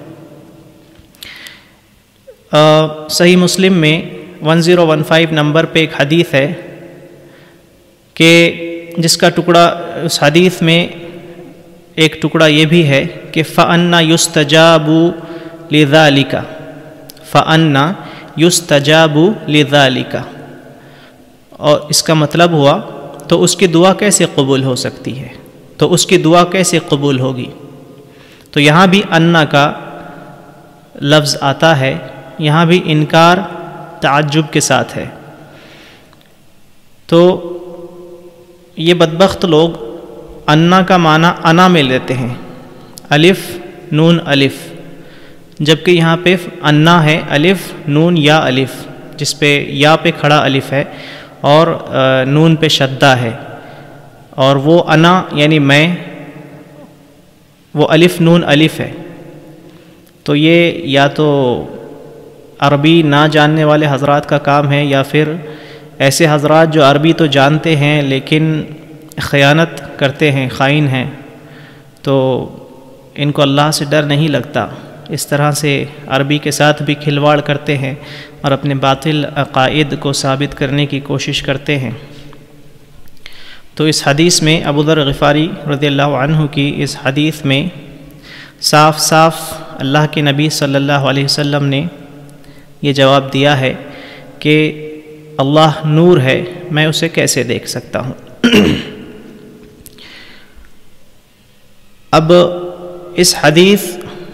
صحیح مسلم میں 1015 نمبر پہ ایک حدیث ہے کہ جس کا ٹکڑا، اس حدیث میں ایک ٹکڑا یہ بھی ہے کہ فَأَنَّ يُسْتَجَابُ لِذَلِكَ، فَأَنَّ يُسْتَجَابُ لِذَلِكَ، اور اس کا مطلب ہوا تو اس کی دعا کیسے قبول ہو سکتی ہے، تو اس کی دعا کیسے قبول ہوگی۔ تو یہاں بھی انا کا لفظ آتا ہے، یہاں بھی انکار تعجب کے ساتھ ہے۔ تو یہ بدبخت لوگ انا کا معنی انا میں لیتے ہیں، الف نون الف، جبکہ یہاں پہ انا ہے الف نون یا الف، جس پہ یا پہ کھڑا الف ہے اور نون پہ شدہ ہے، اور وہ انا یعنی میں، وہ الف نون الف ہے۔ تو یہ یا تو عربی نہ جاننے والے حضرات کا کام ہے، یا پھر ایسے حضرات جو عربی تو جانتے ہیں لیکن خیانت کرتے ہیں، خائن ہیں، تو ان کو اللہ سے ڈر نہیں لگتا، اس طرح سے عربی کے ساتھ بھی کھلواڑ کرتے ہیں اور اپنے باطل عقائد کو ثابت کرنے کی کوشش کرتے ہیں۔ تو اس حدیث میں ابو ذر غفاری رضی اللہ عنہ کی اس حدیث میں صاف صاف اللہ کے نبی صلی اللہ علیہ وسلم نے یہ جواب دیا ہے کہ اللہ نور ہے، میں اسے کیسے دیکھ سکتا ہوں۔ اب اس حدیث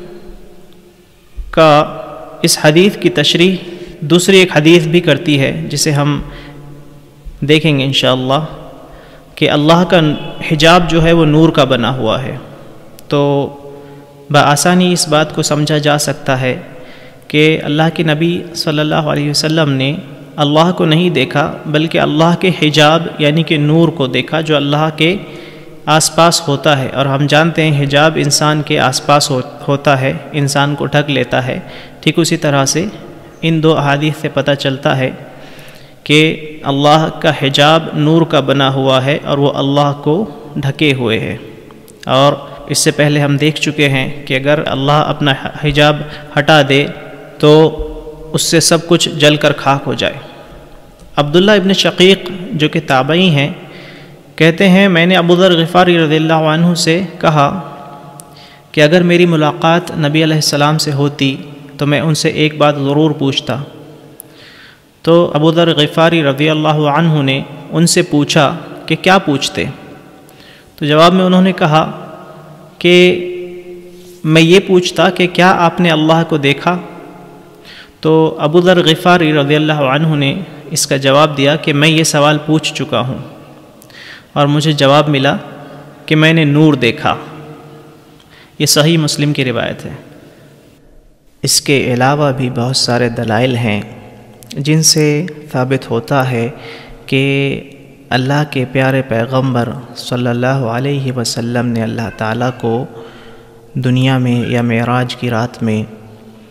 کی تشریح دوسری ایک حدیث بھی کرتی ہے، جسے ہم دیکھیں گے انشاءاللہ، کہ اللہ کا حجاب جو ہے وہ نور کا بنا ہوا ہے۔ تو بآسانی اس بات کو سمجھا جا سکتا ہے کہ اللہ کے نبی صلی اللہ علیہ وسلم نے اللہ کو نہیں دیکھا، بلکہ اللہ کے حجاب یعنی کہ نور کو دیکھا جو اللہ کے آس پاس ہوتا ہے، اور ہم جانتے ہیں حجاب انسان کے آس پاس ہوتا ہے، انسان کو ڈھک لیتا ہے۔ ٹھیک اسی طرح سے ان دو احادیث سے پتہ چلتا ہے کہ اللہ کا حجاب نور کا بنا ہوا ہے اور وہ اللہ کو ڈھکے ہوئے ہے، اور اس سے پہلے ہم دیکھ چکے ہیں کہ اگر اللہ اپنا حجاب ہٹا دے تو اس سے سب کچھ جل کر خاک ہو جائے۔ عبداللہ ابن شقیق جو کہ تابعی ہیں کہتے ہیں میں نے ابو ذر غفاری رضی اللہ عنہ سے کہا کہ اگر میری ملاقات نبی علیہ السلام سے ہوتی تو میں ان سے ایک بات ضرور پوچھتا۔ تو ابو ذر غفاری رضی اللہ عنہ نے ان سے پوچھا کہ کیا پوچھتے؟ تو جواب میں انہوں نے کہا کہ میں یہ پوچھتا کہ کیا آپ نے اللہ کو دیکھا؟ تو ابو ذر غفاری رضی اللہ عنہ نے اس کا جواب دیا کہ میں یہ سوال پوچھ چکا ہوں اور مجھے جواب ملا کہ میں نے نور دیکھا۔ یہ صحیح مسلم کی روایت ہے۔ اس کے علاوہ بھی بہت سارے دلائل ہیں جن سے ثابت ہوتا ہے کہ اللہ کے پیارے پیغمبر صلی اللہ علیہ وسلم نے اللہ تعالیٰ کو دنیا میں یا معراج کی رات میں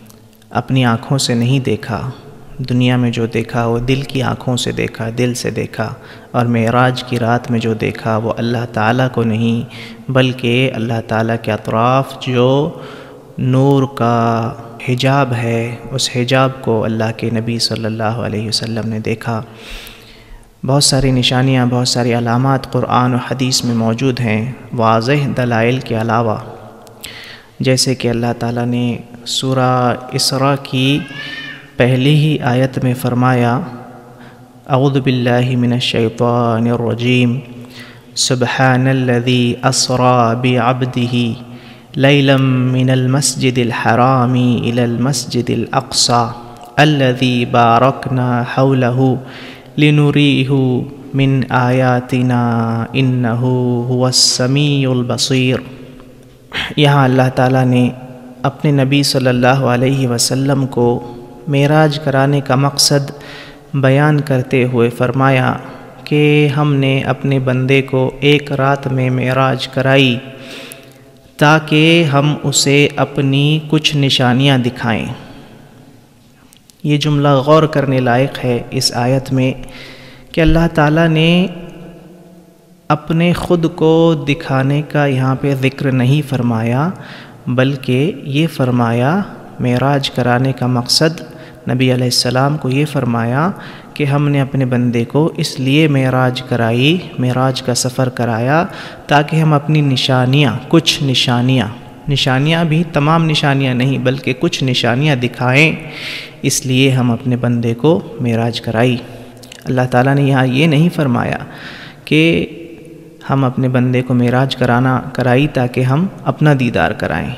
اپنی آنکھوں سے نہیں دیکھا، دنیا میں جو دیکھا وہ دل کی آنکھوں سے دیکھا، دل سے دیکھا، اور معراج کی رات میں جو دیکھا وہ اللہ تعالیٰ کو نہیں بلکہ اللہ تعالیٰ کے اطراف جو نور کا حجاب ہے اس حجاب کو اللہ کے نبی صلی اللہ علیہ وسلم نے دیکھا۔ بہت ساری نشانیاں، بہت ساری علامات قرآن و حدیث میں موجود ہیں واضح دلائل کے علاوہ، جیسے کہ اللہ تعالیٰ نے سورہ اسراء کی پہلی ہی آیت میں فرمایا اعوذ باللہ من الشیطان الرجیم سبحان الذی اسری بعبدہ لیلا من المسجد الحرام الی المسجد الاقصی الذی بارکنا حولہ لنریہ من آیاتنا انہ هو السمیع البصیر۔ یہاں اللہ تعالیٰ نے اپنے نبی صلی اللہ علیہ وسلم کو معراج کرانے کا مقصد بیان کرتے ہوئے فرمایا کہ ہم نے اپنے بندے کو ایک رات میں معراج کرائی تاکہ ہم اسے اپنی کچھ نشانیاں دکھائیں۔ یہ جملہ غور کرنے لائق ہے اس آیت میں کہ اللہ تعالیٰ نے اپنے خود کو دکھانے کا یہاں پہ ذکر نہیں فرمایا، بلکہ یہ فرمایا معراج کرانے کا مقصد نبی علیہ السلام کو یہ فرمایا کہ ہم نے اپنے بندے کو اس لیے معراج کرائی، معراج کا سفر کرایا تاکہ ہم اپنی نشانیاں، کچھ نشانیاں بھی تمام نشانیاں نہیں بلکہ کچھ نشانیاں دکھائیں، اس لیے ہم اپنے بندے کو معراج کرائی۔ اللہ تعالیٰ نے یہاں یہ نہیں فرمایا کہ ہم اپنے بندے کو معراج کرائی تاکہ ہم اپنا دیدار کرائیں،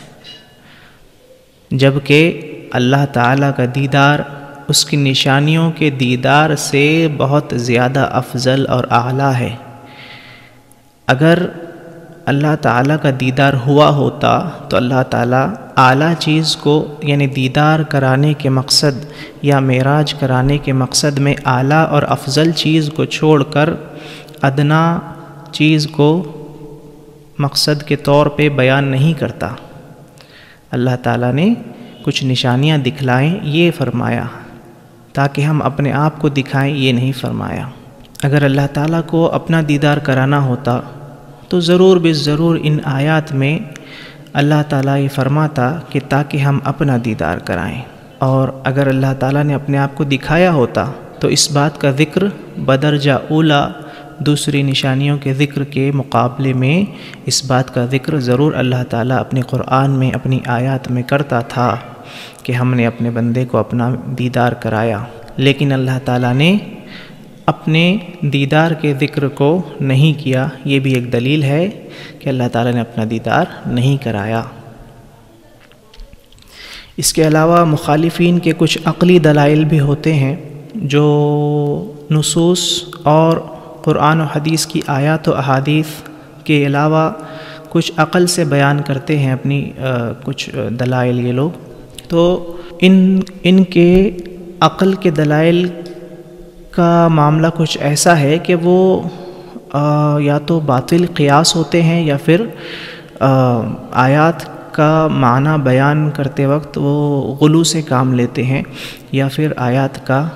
جبکہ اللہ تعالیٰ کا دیدار اس کی نشانیوں کے دیدار سے بہت زیادہ افضل اور اعلیٰ ہے۔ اگر اللہ تعالیٰ کا دیدار ہوا ہوتا تو اللہ تعالیٰ اعلیٰ چیز کو یعنی دیدار کرانے کے مقصد یا معراج کرانے کے مقصد میں اعلیٰ اور افضل چیز کو چھوڑ کر ادنا چیز کو مقصد کے طور پہ بیان نہیں کرتا۔ اللہ تعالیٰ نے کچھ نشانیاں دکھلائیں یہ فرمایا، تاکہ ہم اپنے آپ کو دکھائیں یہ نہیں فرمایا۔ اگر اللہ تعالیٰ کو اپنا دیدار کرانا ہوتا تو ضرور بالضرور ان آیات میں اللہ تعالیٰ یہ فرماتا کہ تاکہ ہم اپنا دیدار کرائیں، اور اگر اللہ تعالیٰ نے اپنے آپ کو دکھایا ہوتا تو اس بات کا ذکر بدرجہ اولا دوسری نشانیوں کے ذکر کے مقابلے میں اس بات کا ذکر ضرور اللہ تعالیٰ اپنے قرآن میں اپنی آیات میں کرتا تھا کہ ہم نے اپنے بندے کو اپنا دیدار کرایا، لیکن اللہ تعالیٰ نے اپنے دیدار کے ذکر کو نہیں کیا۔ یہ بھی ایک دلیل ہے کہ اللہ تعالیٰ نے اپنا دیدار نہیں کرایا۔ اس کے علاوہ مخالفین کے کچھ عقلی دلائل بھی ہوتے ہیں جو نصوص اور قرآن و حدیث کی آیات و احادیث کے علاوہ کچھ عقل سے بیان کرتے ہیں اپنی کچھ دلائل یہ لوگ، تو ان کے عقل کے دلائل کا معاملہ کچھ ایسا ہے کہ وہ یا تو باطل قیاس ہوتے ہیں یا پھر آیات کا معنی بیان کرتے وقت وہ غلو سے کام لیتے ہیں یا پھر آیات کا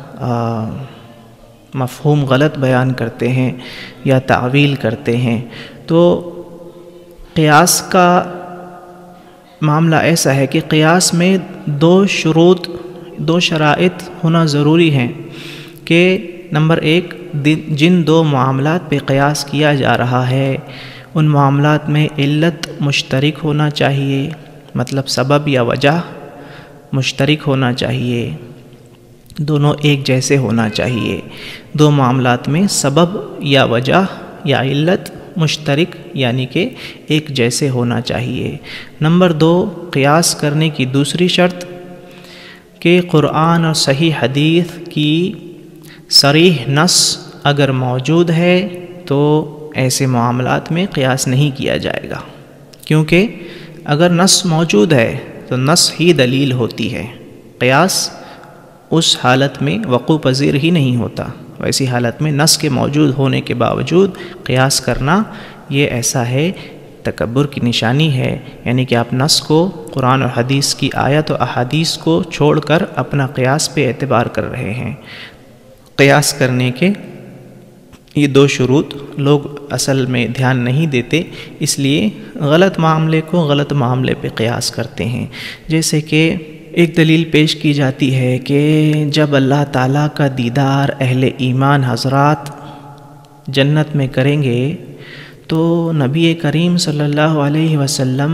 مفہوم غلط بیان کرتے ہیں یا تعویل کرتے ہیں۔ تو قیاس کا معاملہ ایسا ہے کہ قیاس میں دو شرائط ہونا ضروری ہیں کہ نمبر ایک، جن دو معاملات پہ قیاس کیا جا رہا ہے ان معاملات میں علت مشترک ہونا چاہیے، مطلب سبب یا وجہ مشترک ہونا چاہیے، دونوں ایک جیسے ہونا چاہیے۔ دو معاملات میں سبب یا وجہ یا علت مشترک یعنی کہ ایک جیسے ہونا چاہیے۔ نمبر دو، قیاس کرنے کی دوسری شرط کہ قرآن اور صحیح حدیث کی صریح نص اگر موجود ہے تو ایسے معاملات میں قیاس نہیں کیا جائے گا، کیونکہ اگر نص موجود ہے تو نص ہی دلیل ہوتی ہے، قیاس اس حالت میں وقوع پذیر ہی نہیں ہوتا۔ ویسی حالت میں نص کے موجود ہونے کے باوجود قیاس کرنا یہ ایسا ہے تکبر کی نشانی ہے، یعنی کہ آپ نص کو، قرآن اور حدیث کی آیت و احادیث کو چھوڑ کر اپنا قیاس پہ اعتبار کر رہے ہیں۔ قیاس کرنے کے یہ دو شروط لوگ اصل میں دھیان نہیں دیتے، اس لیے غلط معاملے کو غلط معاملے پہ قیاس کرتے ہیں۔ جیسے کہ ایک دلیل پیش کی جاتی ہے کہ جب اللہ تعالیٰ کا دیدار اہل ایمان حضرات جنت میں کریں گے تو نبی کریم صلی اللہ علیہ وسلم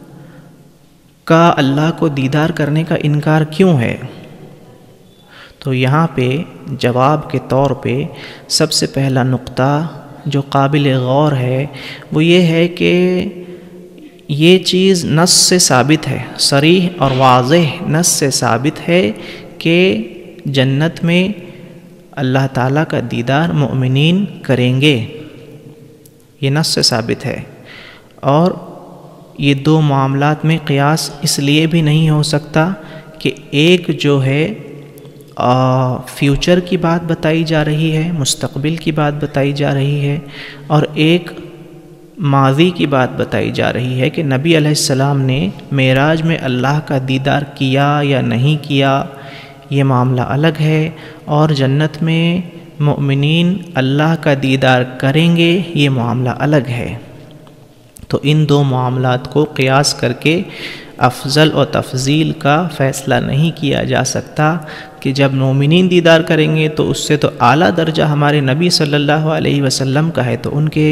کا اللہ کو دیدار کرنے کا انکار کیوں ہے؟ تو یہاں پہ جواب کے طور پہ سب سے پہلا نقطہ جو قابل غور ہے وہ یہ ہے کہ یہ چیز نص سے ثابت ہے، صریح اور واضح نص سے ثابت ہے کہ جنت میں اللہ تعالیٰ کا دیدار مؤمنین کریں گے، یہ نص سے ثابت ہے۔ اور یہ دو معاملات میں قیاس اس لیے بھی نہیں ہو سکتا کہ ایک جو ہے فیوچر کی بات بتائی جا رہی ہے، مستقبل کی بات بتائی جا رہی ہے، اور ایک ماضی کی بات بتائی جا رہی ہے کہ نبی علیہ السلام نے معراج میں اللہ کا دیدار کیا یا نہیں کیا، یہ معاملہ الگ ہے، اور جنت میں مؤمنین اللہ کا دیدار کریں گے، یہ معاملہ الگ ہے۔ تو ان دو معاملات کو قیاس کر کے افضل و تفضیل کا فیصلہ نہیں کیا جا سکتا کہ جب مومنین دیدار کریں گے تو اس سے تو اعلیٰ درجہ ہمارے نبی صلی اللہ علیہ وسلم کا ہے، تو ان کے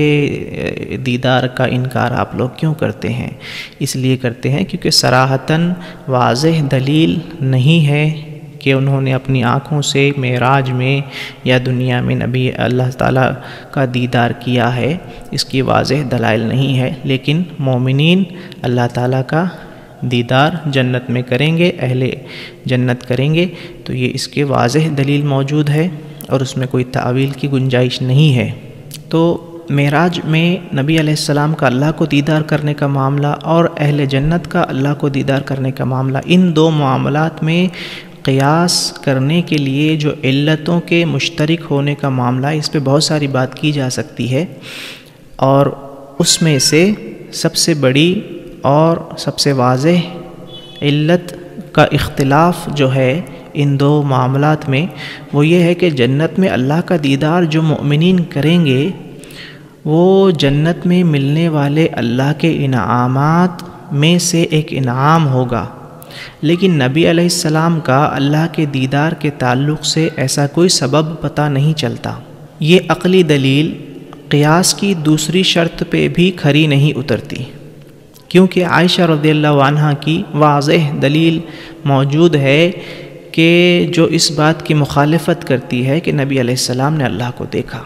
دیدار کا انکار آپ لوگ کیوں کرتے ہیں؟ اس لیے کرتے ہیں کیونکہ صراحتاً واضح دلیل نہیں ہے کہ انہوں نے اپنی آنکھوں سے معراج میں یا دنیا میں نبی اللہ تعالیٰ کا دیدار کیا ہے، اس کی واضح دلائل نہیں ہے، لیکن مومنین اللہ تعالیٰ کا دیدار جنت میں کریں گے، اہل جنت کریں گے، تو یہ اس کے واضح دلیل موجود ہے اور اس میں کوئی تعویل کی گنجائش نہیں ہے۔ تو معراج میں نبی علیہ السلام کا اللہ کو دیدار کرنے کا معاملہ اور اہل جنت کا اللہ کو دیدار کرنے کا معاملہ، ان دو معاملات میں قیاس کرنے کے لیے جو علتوں کے مشترک ہونے کا معاملہ ہے، اس پہ بہت ساری بات کی جا سکتی ہے، اور اس میں سے سب سے بڑی اور سب سے واضح علت کا اختلاف جو ہے ان دو معاملات میں وہ یہ ہے کہ جنت میں اللہ کا دیدار جو مؤمنین کریں گے وہ جنت میں ملنے والے اللہ کے انعامات میں سے ایک انعام ہوگا، لیکن نبی علیہ السلام کا اللہ کے دیدار کے تعلق سے ایسا کوئی سبب پتہ نہیں چلتا۔ یہ عقلی دلیل قیاس کی دوسری شرط پہ بھی کھری نہیں اترتی، کیونکہ عائشہ رضی اللہ عنہا کی واضح دلیل موجود ہے کہ جو اس بات کی مخالفت کرتی ہے کہ نبی علیہ السلام نے اللہ کو دیکھا۔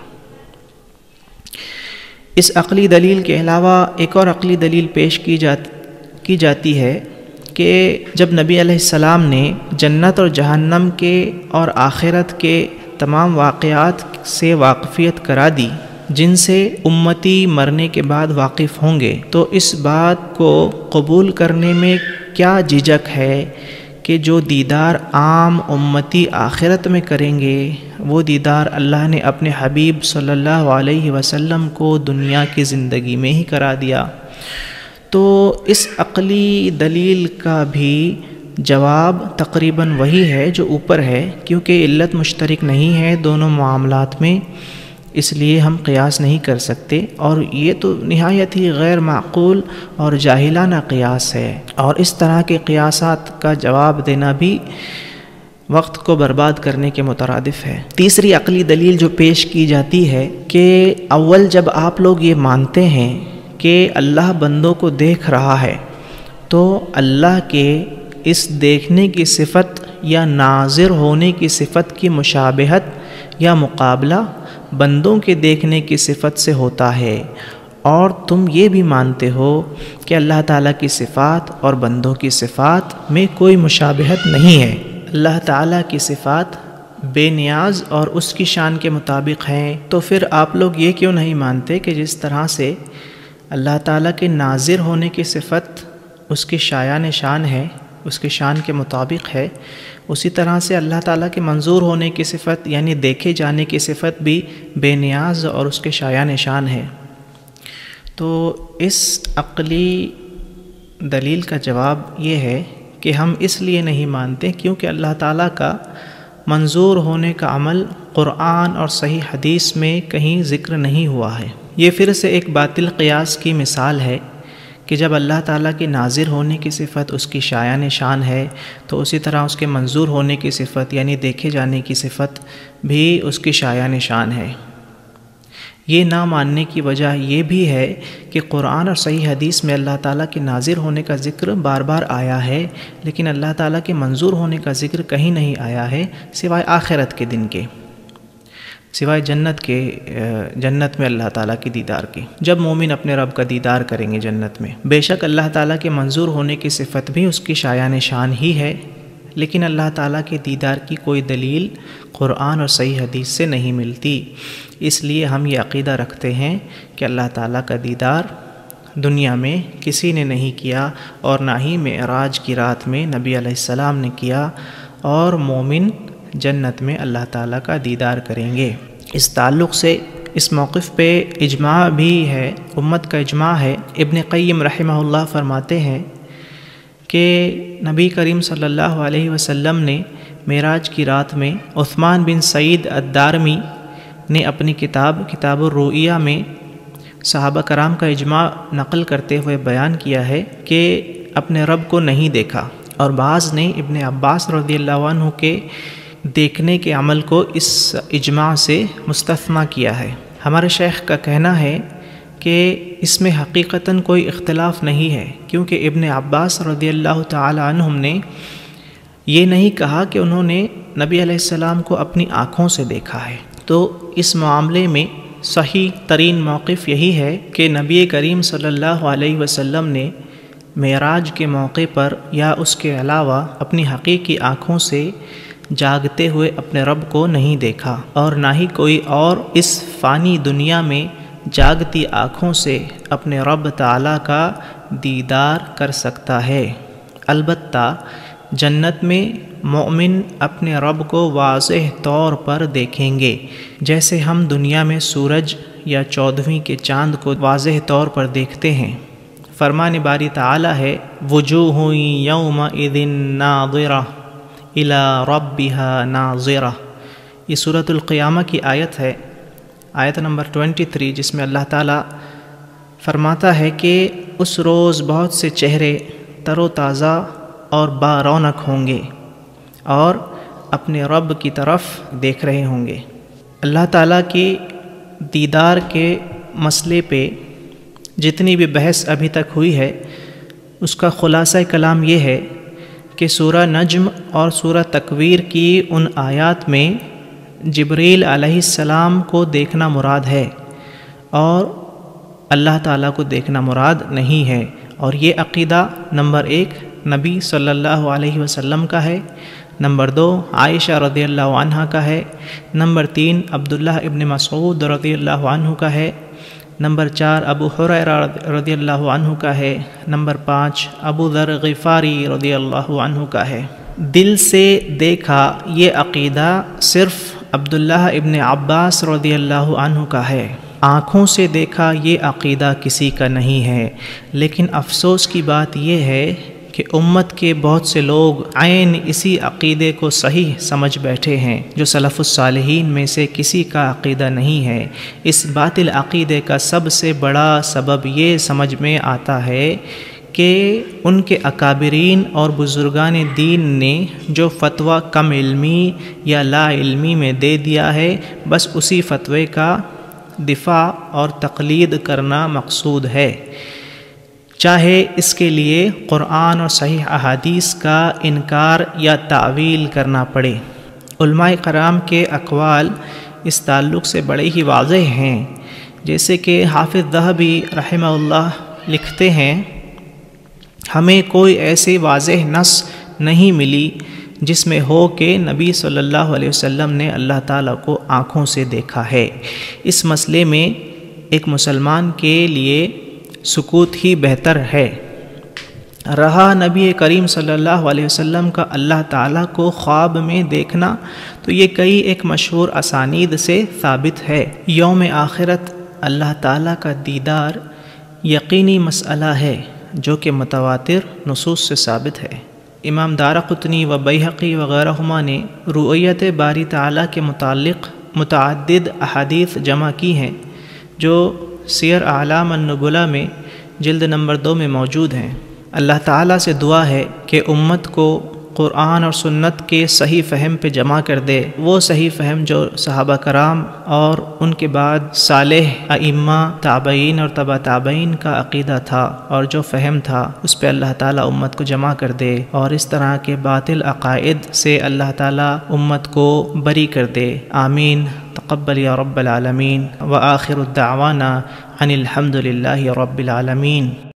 اس عقلی دلیل کے علاوہ ایک اور عقلی دلیل پیش کی جاتی ہے کہ جب نبی علیہ السلام نے جنت اور جہنم کے اور آخرت کے تمام واقعات سے واقفیت کرا دی جن سے امتی مرنے کے بعد واقف ہوں گے، تو اس بات کو قبول کرنے میں کیا جھجک ہے کہ جو دیدار عام امتی آخرت میں کریں گے وہ دیدار اللہ نے اپنے حبیب صلی اللہ علیہ وسلم کو دنیا کی زندگی میں ہی کرا دیا۔ تو اس عقلی دلیل کا بھی جواب تقریباً وہی ہے جو اوپر ہے، کیونکہ علت مشترک نہیں ہے دونوں معاملات میں، اس لیے ہم قیاس نہیں کر سکتے، اور یہ تو نہایت ہی غیر معقول اور جاہلانہ قیاس ہے، اور اس طرح کے قیاسات کا جواب دینا بھی وقت کو برباد کرنے کے مترادف ہے۔ تیسری عقلی دلیل جو پیش کی جاتی ہے کہ اول جب آپ لوگ یہ مانتے ہیں کہ اللہ بندوں کو دیکھ رہا ہے تو اللہ کے اس دیکھنے کی صفت یا ناظر ہونے کی صفت کی مشابہت یا مقابلہ بندوں کے دیکھنے کی صفت سے ہوتا ہے، اور تم یہ بھی مانتے ہو کہ اللہ تعالیٰ کی صفات اور بندوں کی صفات میں کوئی مشابہت نہیں ہے، اللہ تعالیٰ کی صفات بے نیاز اور اس کی شان کے مطابق ہیں، تو پھر آپ لوگ یہ کیوں نہیں مانتے کہ جس طرح سے اللہ تعالیٰ کے ناظر ہونے کی صفت اس کی شایان شان ہے، اس کی شان کے مطابق ہے، اسی طرح سے اللہ تعالیٰ کے منظور ہونے کی صفت یعنی دیکھے جانے کی صفت بھی بے نیاز اور اس کے شایان شان ہے۔ تو اس عقلی دلیل کا جواب یہ ہے کہ ہم اس لیے نہیں مانتے کیونکہ اللہ تعالیٰ کا منظور ہونے کا عمل قرآن اور صحیح حدیث میں کہیں ذکر نہیں ہوا ہے۔ یہ پھر سے ایک باطل قیاس کی مثال ہے کہ جب اللہ تعالیٰ کے ناظر ہونے کی صفت اس کی شایان شان ہے تو اسی طرح اس کے منظور ہونے کی صفت یعنی دیکھے جانے کی صفت بھی اس کی شایان شان ہے۔ یہ نہ ماننے کی وجہ یہ بھی ہے کہ قرآن اور صحیح حدیث میں اللہ تعالیٰ کے ناظر ہونے کا ذکر بار بار آیا ہے، لیکن اللہ تعالیٰ کے منظور ہونے کا ذکر کہیں نہیں آیا ہے سوائے آخرت کے دن کے، سوائے جنت میں اللہ تعالیٰ کی دیدار کے، جب مومن اپنے رب کا دیدار کریں گے جنت میں۔ بے شک اللہ تعالیٰ کے منظور ہونے کی صفت بھی اس کی شایان شان ہی ہے، لیکن اللہ تعالیٰ کے دیدار کی کوئی دلیل قرآن اور صحیح حدیث سے نہیں ملتی۔ اس لیے ہم یہ عقیدہ رکھتے ہیں کہ اللہ تعالیٰ کا دیدار دنیا میں کسی نے نہیں کیا اور نہ ہی معراج کی رات میں نبی علیہ السلام نے کیا، اور مومن جنت میں اللہ تعالیٰ کا دیدار کریں گے۔ اس تعلق سے اس موقف پہ اجماع بھی ہے، امت کا اجماع ہے۔ ابن قیم رحمہ اللہ فرماتے ہیں کہ نبی کریم صلی اللہ علیہ وسلم نے معراج کی رات میں عثمان بن سعید الدارمی نے اپنی کتاب الرؤیا میں صحابہ کرام کا اجماع نقل کرتے ہوئے بیان کیا ہے کہ اپنے رب کو نہیں دیکھا، اور بعض نے ابن عباس رضی اللہ عنہ کے دیکھنے کے عمل کو اس اجماع سے مستثنیٰ کیا ہے۔ ہمارے شیخ کا کہنا ہے کہ اس میں حقیقتاً کوئی اختلاف نہیں ہے، کیونکہ ابن عباس رضی اللہ تعالی عنہم نے یہ نہیں کہا کہ انہوں نے نبی علیہ السلام کو اپنی آنکھوں سے دیکھا ہے۔ تو اس معاملے میں صحیح ترین موقف یہی ہے کہ نبی کریم صلی اللہ علیہ وسلم نے معراج کے موقع پر یا اس کے علاوہ اپنی حقیقی آنکھوں سے جاگتے ہوئے اپنے رب کو نہیں دیکھا، اور نہ ہی کوئی اور اس فانی دنیا میں جاگتی آنکھوں سے اپنے رب تعالیٰ کا دیدار کر سکتا ہے۔ البتہ جنت میں مومن اپنے رب کو واضح طور پر دیکھیں گے، جیسے ہم دنیا میں سورج یا 14ویں کے چاند کو واضح طور پر دیکھتے ہیں۔ فرمان باری تعالیٰ ہے وجوہ یومئذ ناظرہ الی ربها ناظرہ۔ یہ سورۃ القیامہ کی آیت ہے، آیت نمبر 23، جس میں اللہ تعالیٰ فرماتا ہے کہ اس روز بہت سے چہرے تر و تازہ اور با رونق ہوں گے اور اپنے رب کی طرف دیکھ رہے ہوں گے۔ اللہ تعالیٰ کی دیدار کے مسئلے پہ جتنی بھی بحث ابھی تک ہوئی ہے، اس کا خلاصہ کلام یہ ہے کہ سورہ نجم اور سورہ تکویر کی ان آیات میں جبریل علیہ السلام کو دیکھنا مراد ہے اور اللہ تعالیٰ کو دیکھنا مراد نہیں ہے، اور یہ عقیدہ نمبر 1 نبی صلی اللہ علیہ وسلم کا ہے، نمبر 2 عائشہ رضی اللہ عنہ کا ہے، نمبر 3 عبداللہ ابن مسعود رضی اللہ عنہ کا ہے، نمبر 4 ابو ہریرہ رضی اللہ عنہ کا ہے، نمبر 5 ابو ذر غفاری رضی اللہ عنہ کا ہے۔ دل سے دیکھا یہ عقیدہ صرف عبداللہ ابن عباس رضی اللہ عنہ کا ہے، آنکھوں سے دیکھا یہ عقیدہ کسی کا نہیں ہے۔ لیکن افسوس کی بات یہ ہے کہ امت کے بہت سے لوگ عین اسی عقیدے کو صحیح سمجھ بیٹھے ہیں، جو سلف الصالحین میں سے کسی کا عقیدہ نہیں ہے۔ اس باطل عقیدے کا سب سے بڑا سبب یہ سمجھ میں آتا ہے کہ ان کے اکابرین اور بزرگان دین نے جو فتویٰ کم علمی یا لا علمی میں دے دیا ہے، بس اسی فتوے کا دفاع اور تقلید کرنا مقصود ہے، چاہے اس کے لیے قرآن اور صحیح احادیث کا انکار یا تعویل کرنا پڑے۔ علماء کرام کے اقوال اس تعلق سے بڑے ہی واضح ہیں، جیسے کہ حافظ ذہبی رحمہ اللہ لکھتے ہیں ہمیں کوئی ایسی واضح نص نہیں ملی جس میں ہو کہ نبی صلی اللہ علیہ وسلم نے اللہ تعالیٰ کو آنکھوں سے دیکھا ہے۔ اس مسئلے میں ایک مسلمان کے لیے سکوت ہی بہتر ہے۔ رہا نبی کریم صلی اللہ علیہ وسلم کا اللہ تعالیٰ کو خواب میں دیکھنا، تو یہ کئی ایک مشہور اسانید سے ثابت ہے۔ یوم آخرت اللہ تعالیٰ کا دیدار یقینی مسئلہ ہے جو کہ متواتر نصوص سے ثابت ہے۔ امام دارقطنی و بیہقی وغیرہما نے رؤیت باری تعالیٰ کے متعلق متعدد احادیث جمع کی ہیں جو سیر اعلام النبلاء میں جلد نمبر 2 میں موجود ہیں۔ اللہ تعالیٰ سے دعا ہے کہ امت کو قرآن اور سنت کے صحیح فہم پہ جمع کر دے، وہ صحیح فہم جو صحابہ کرام اور ان کے بعد صالح ائمہ تابعین اور تبع تابعین کا عقیدہ تھا اور جو فہم تھا اس پہ اللہ تعالیٰ امت کو جمع کر دے، اور اس طرح کے باطل عقائد سے اللہ تعالیٰ امت کو بری کر دے۔ آمین۔ تقبل یا رب العالمین۔ وآخر الدعوانا ان الحمد للہ رب العالمین۔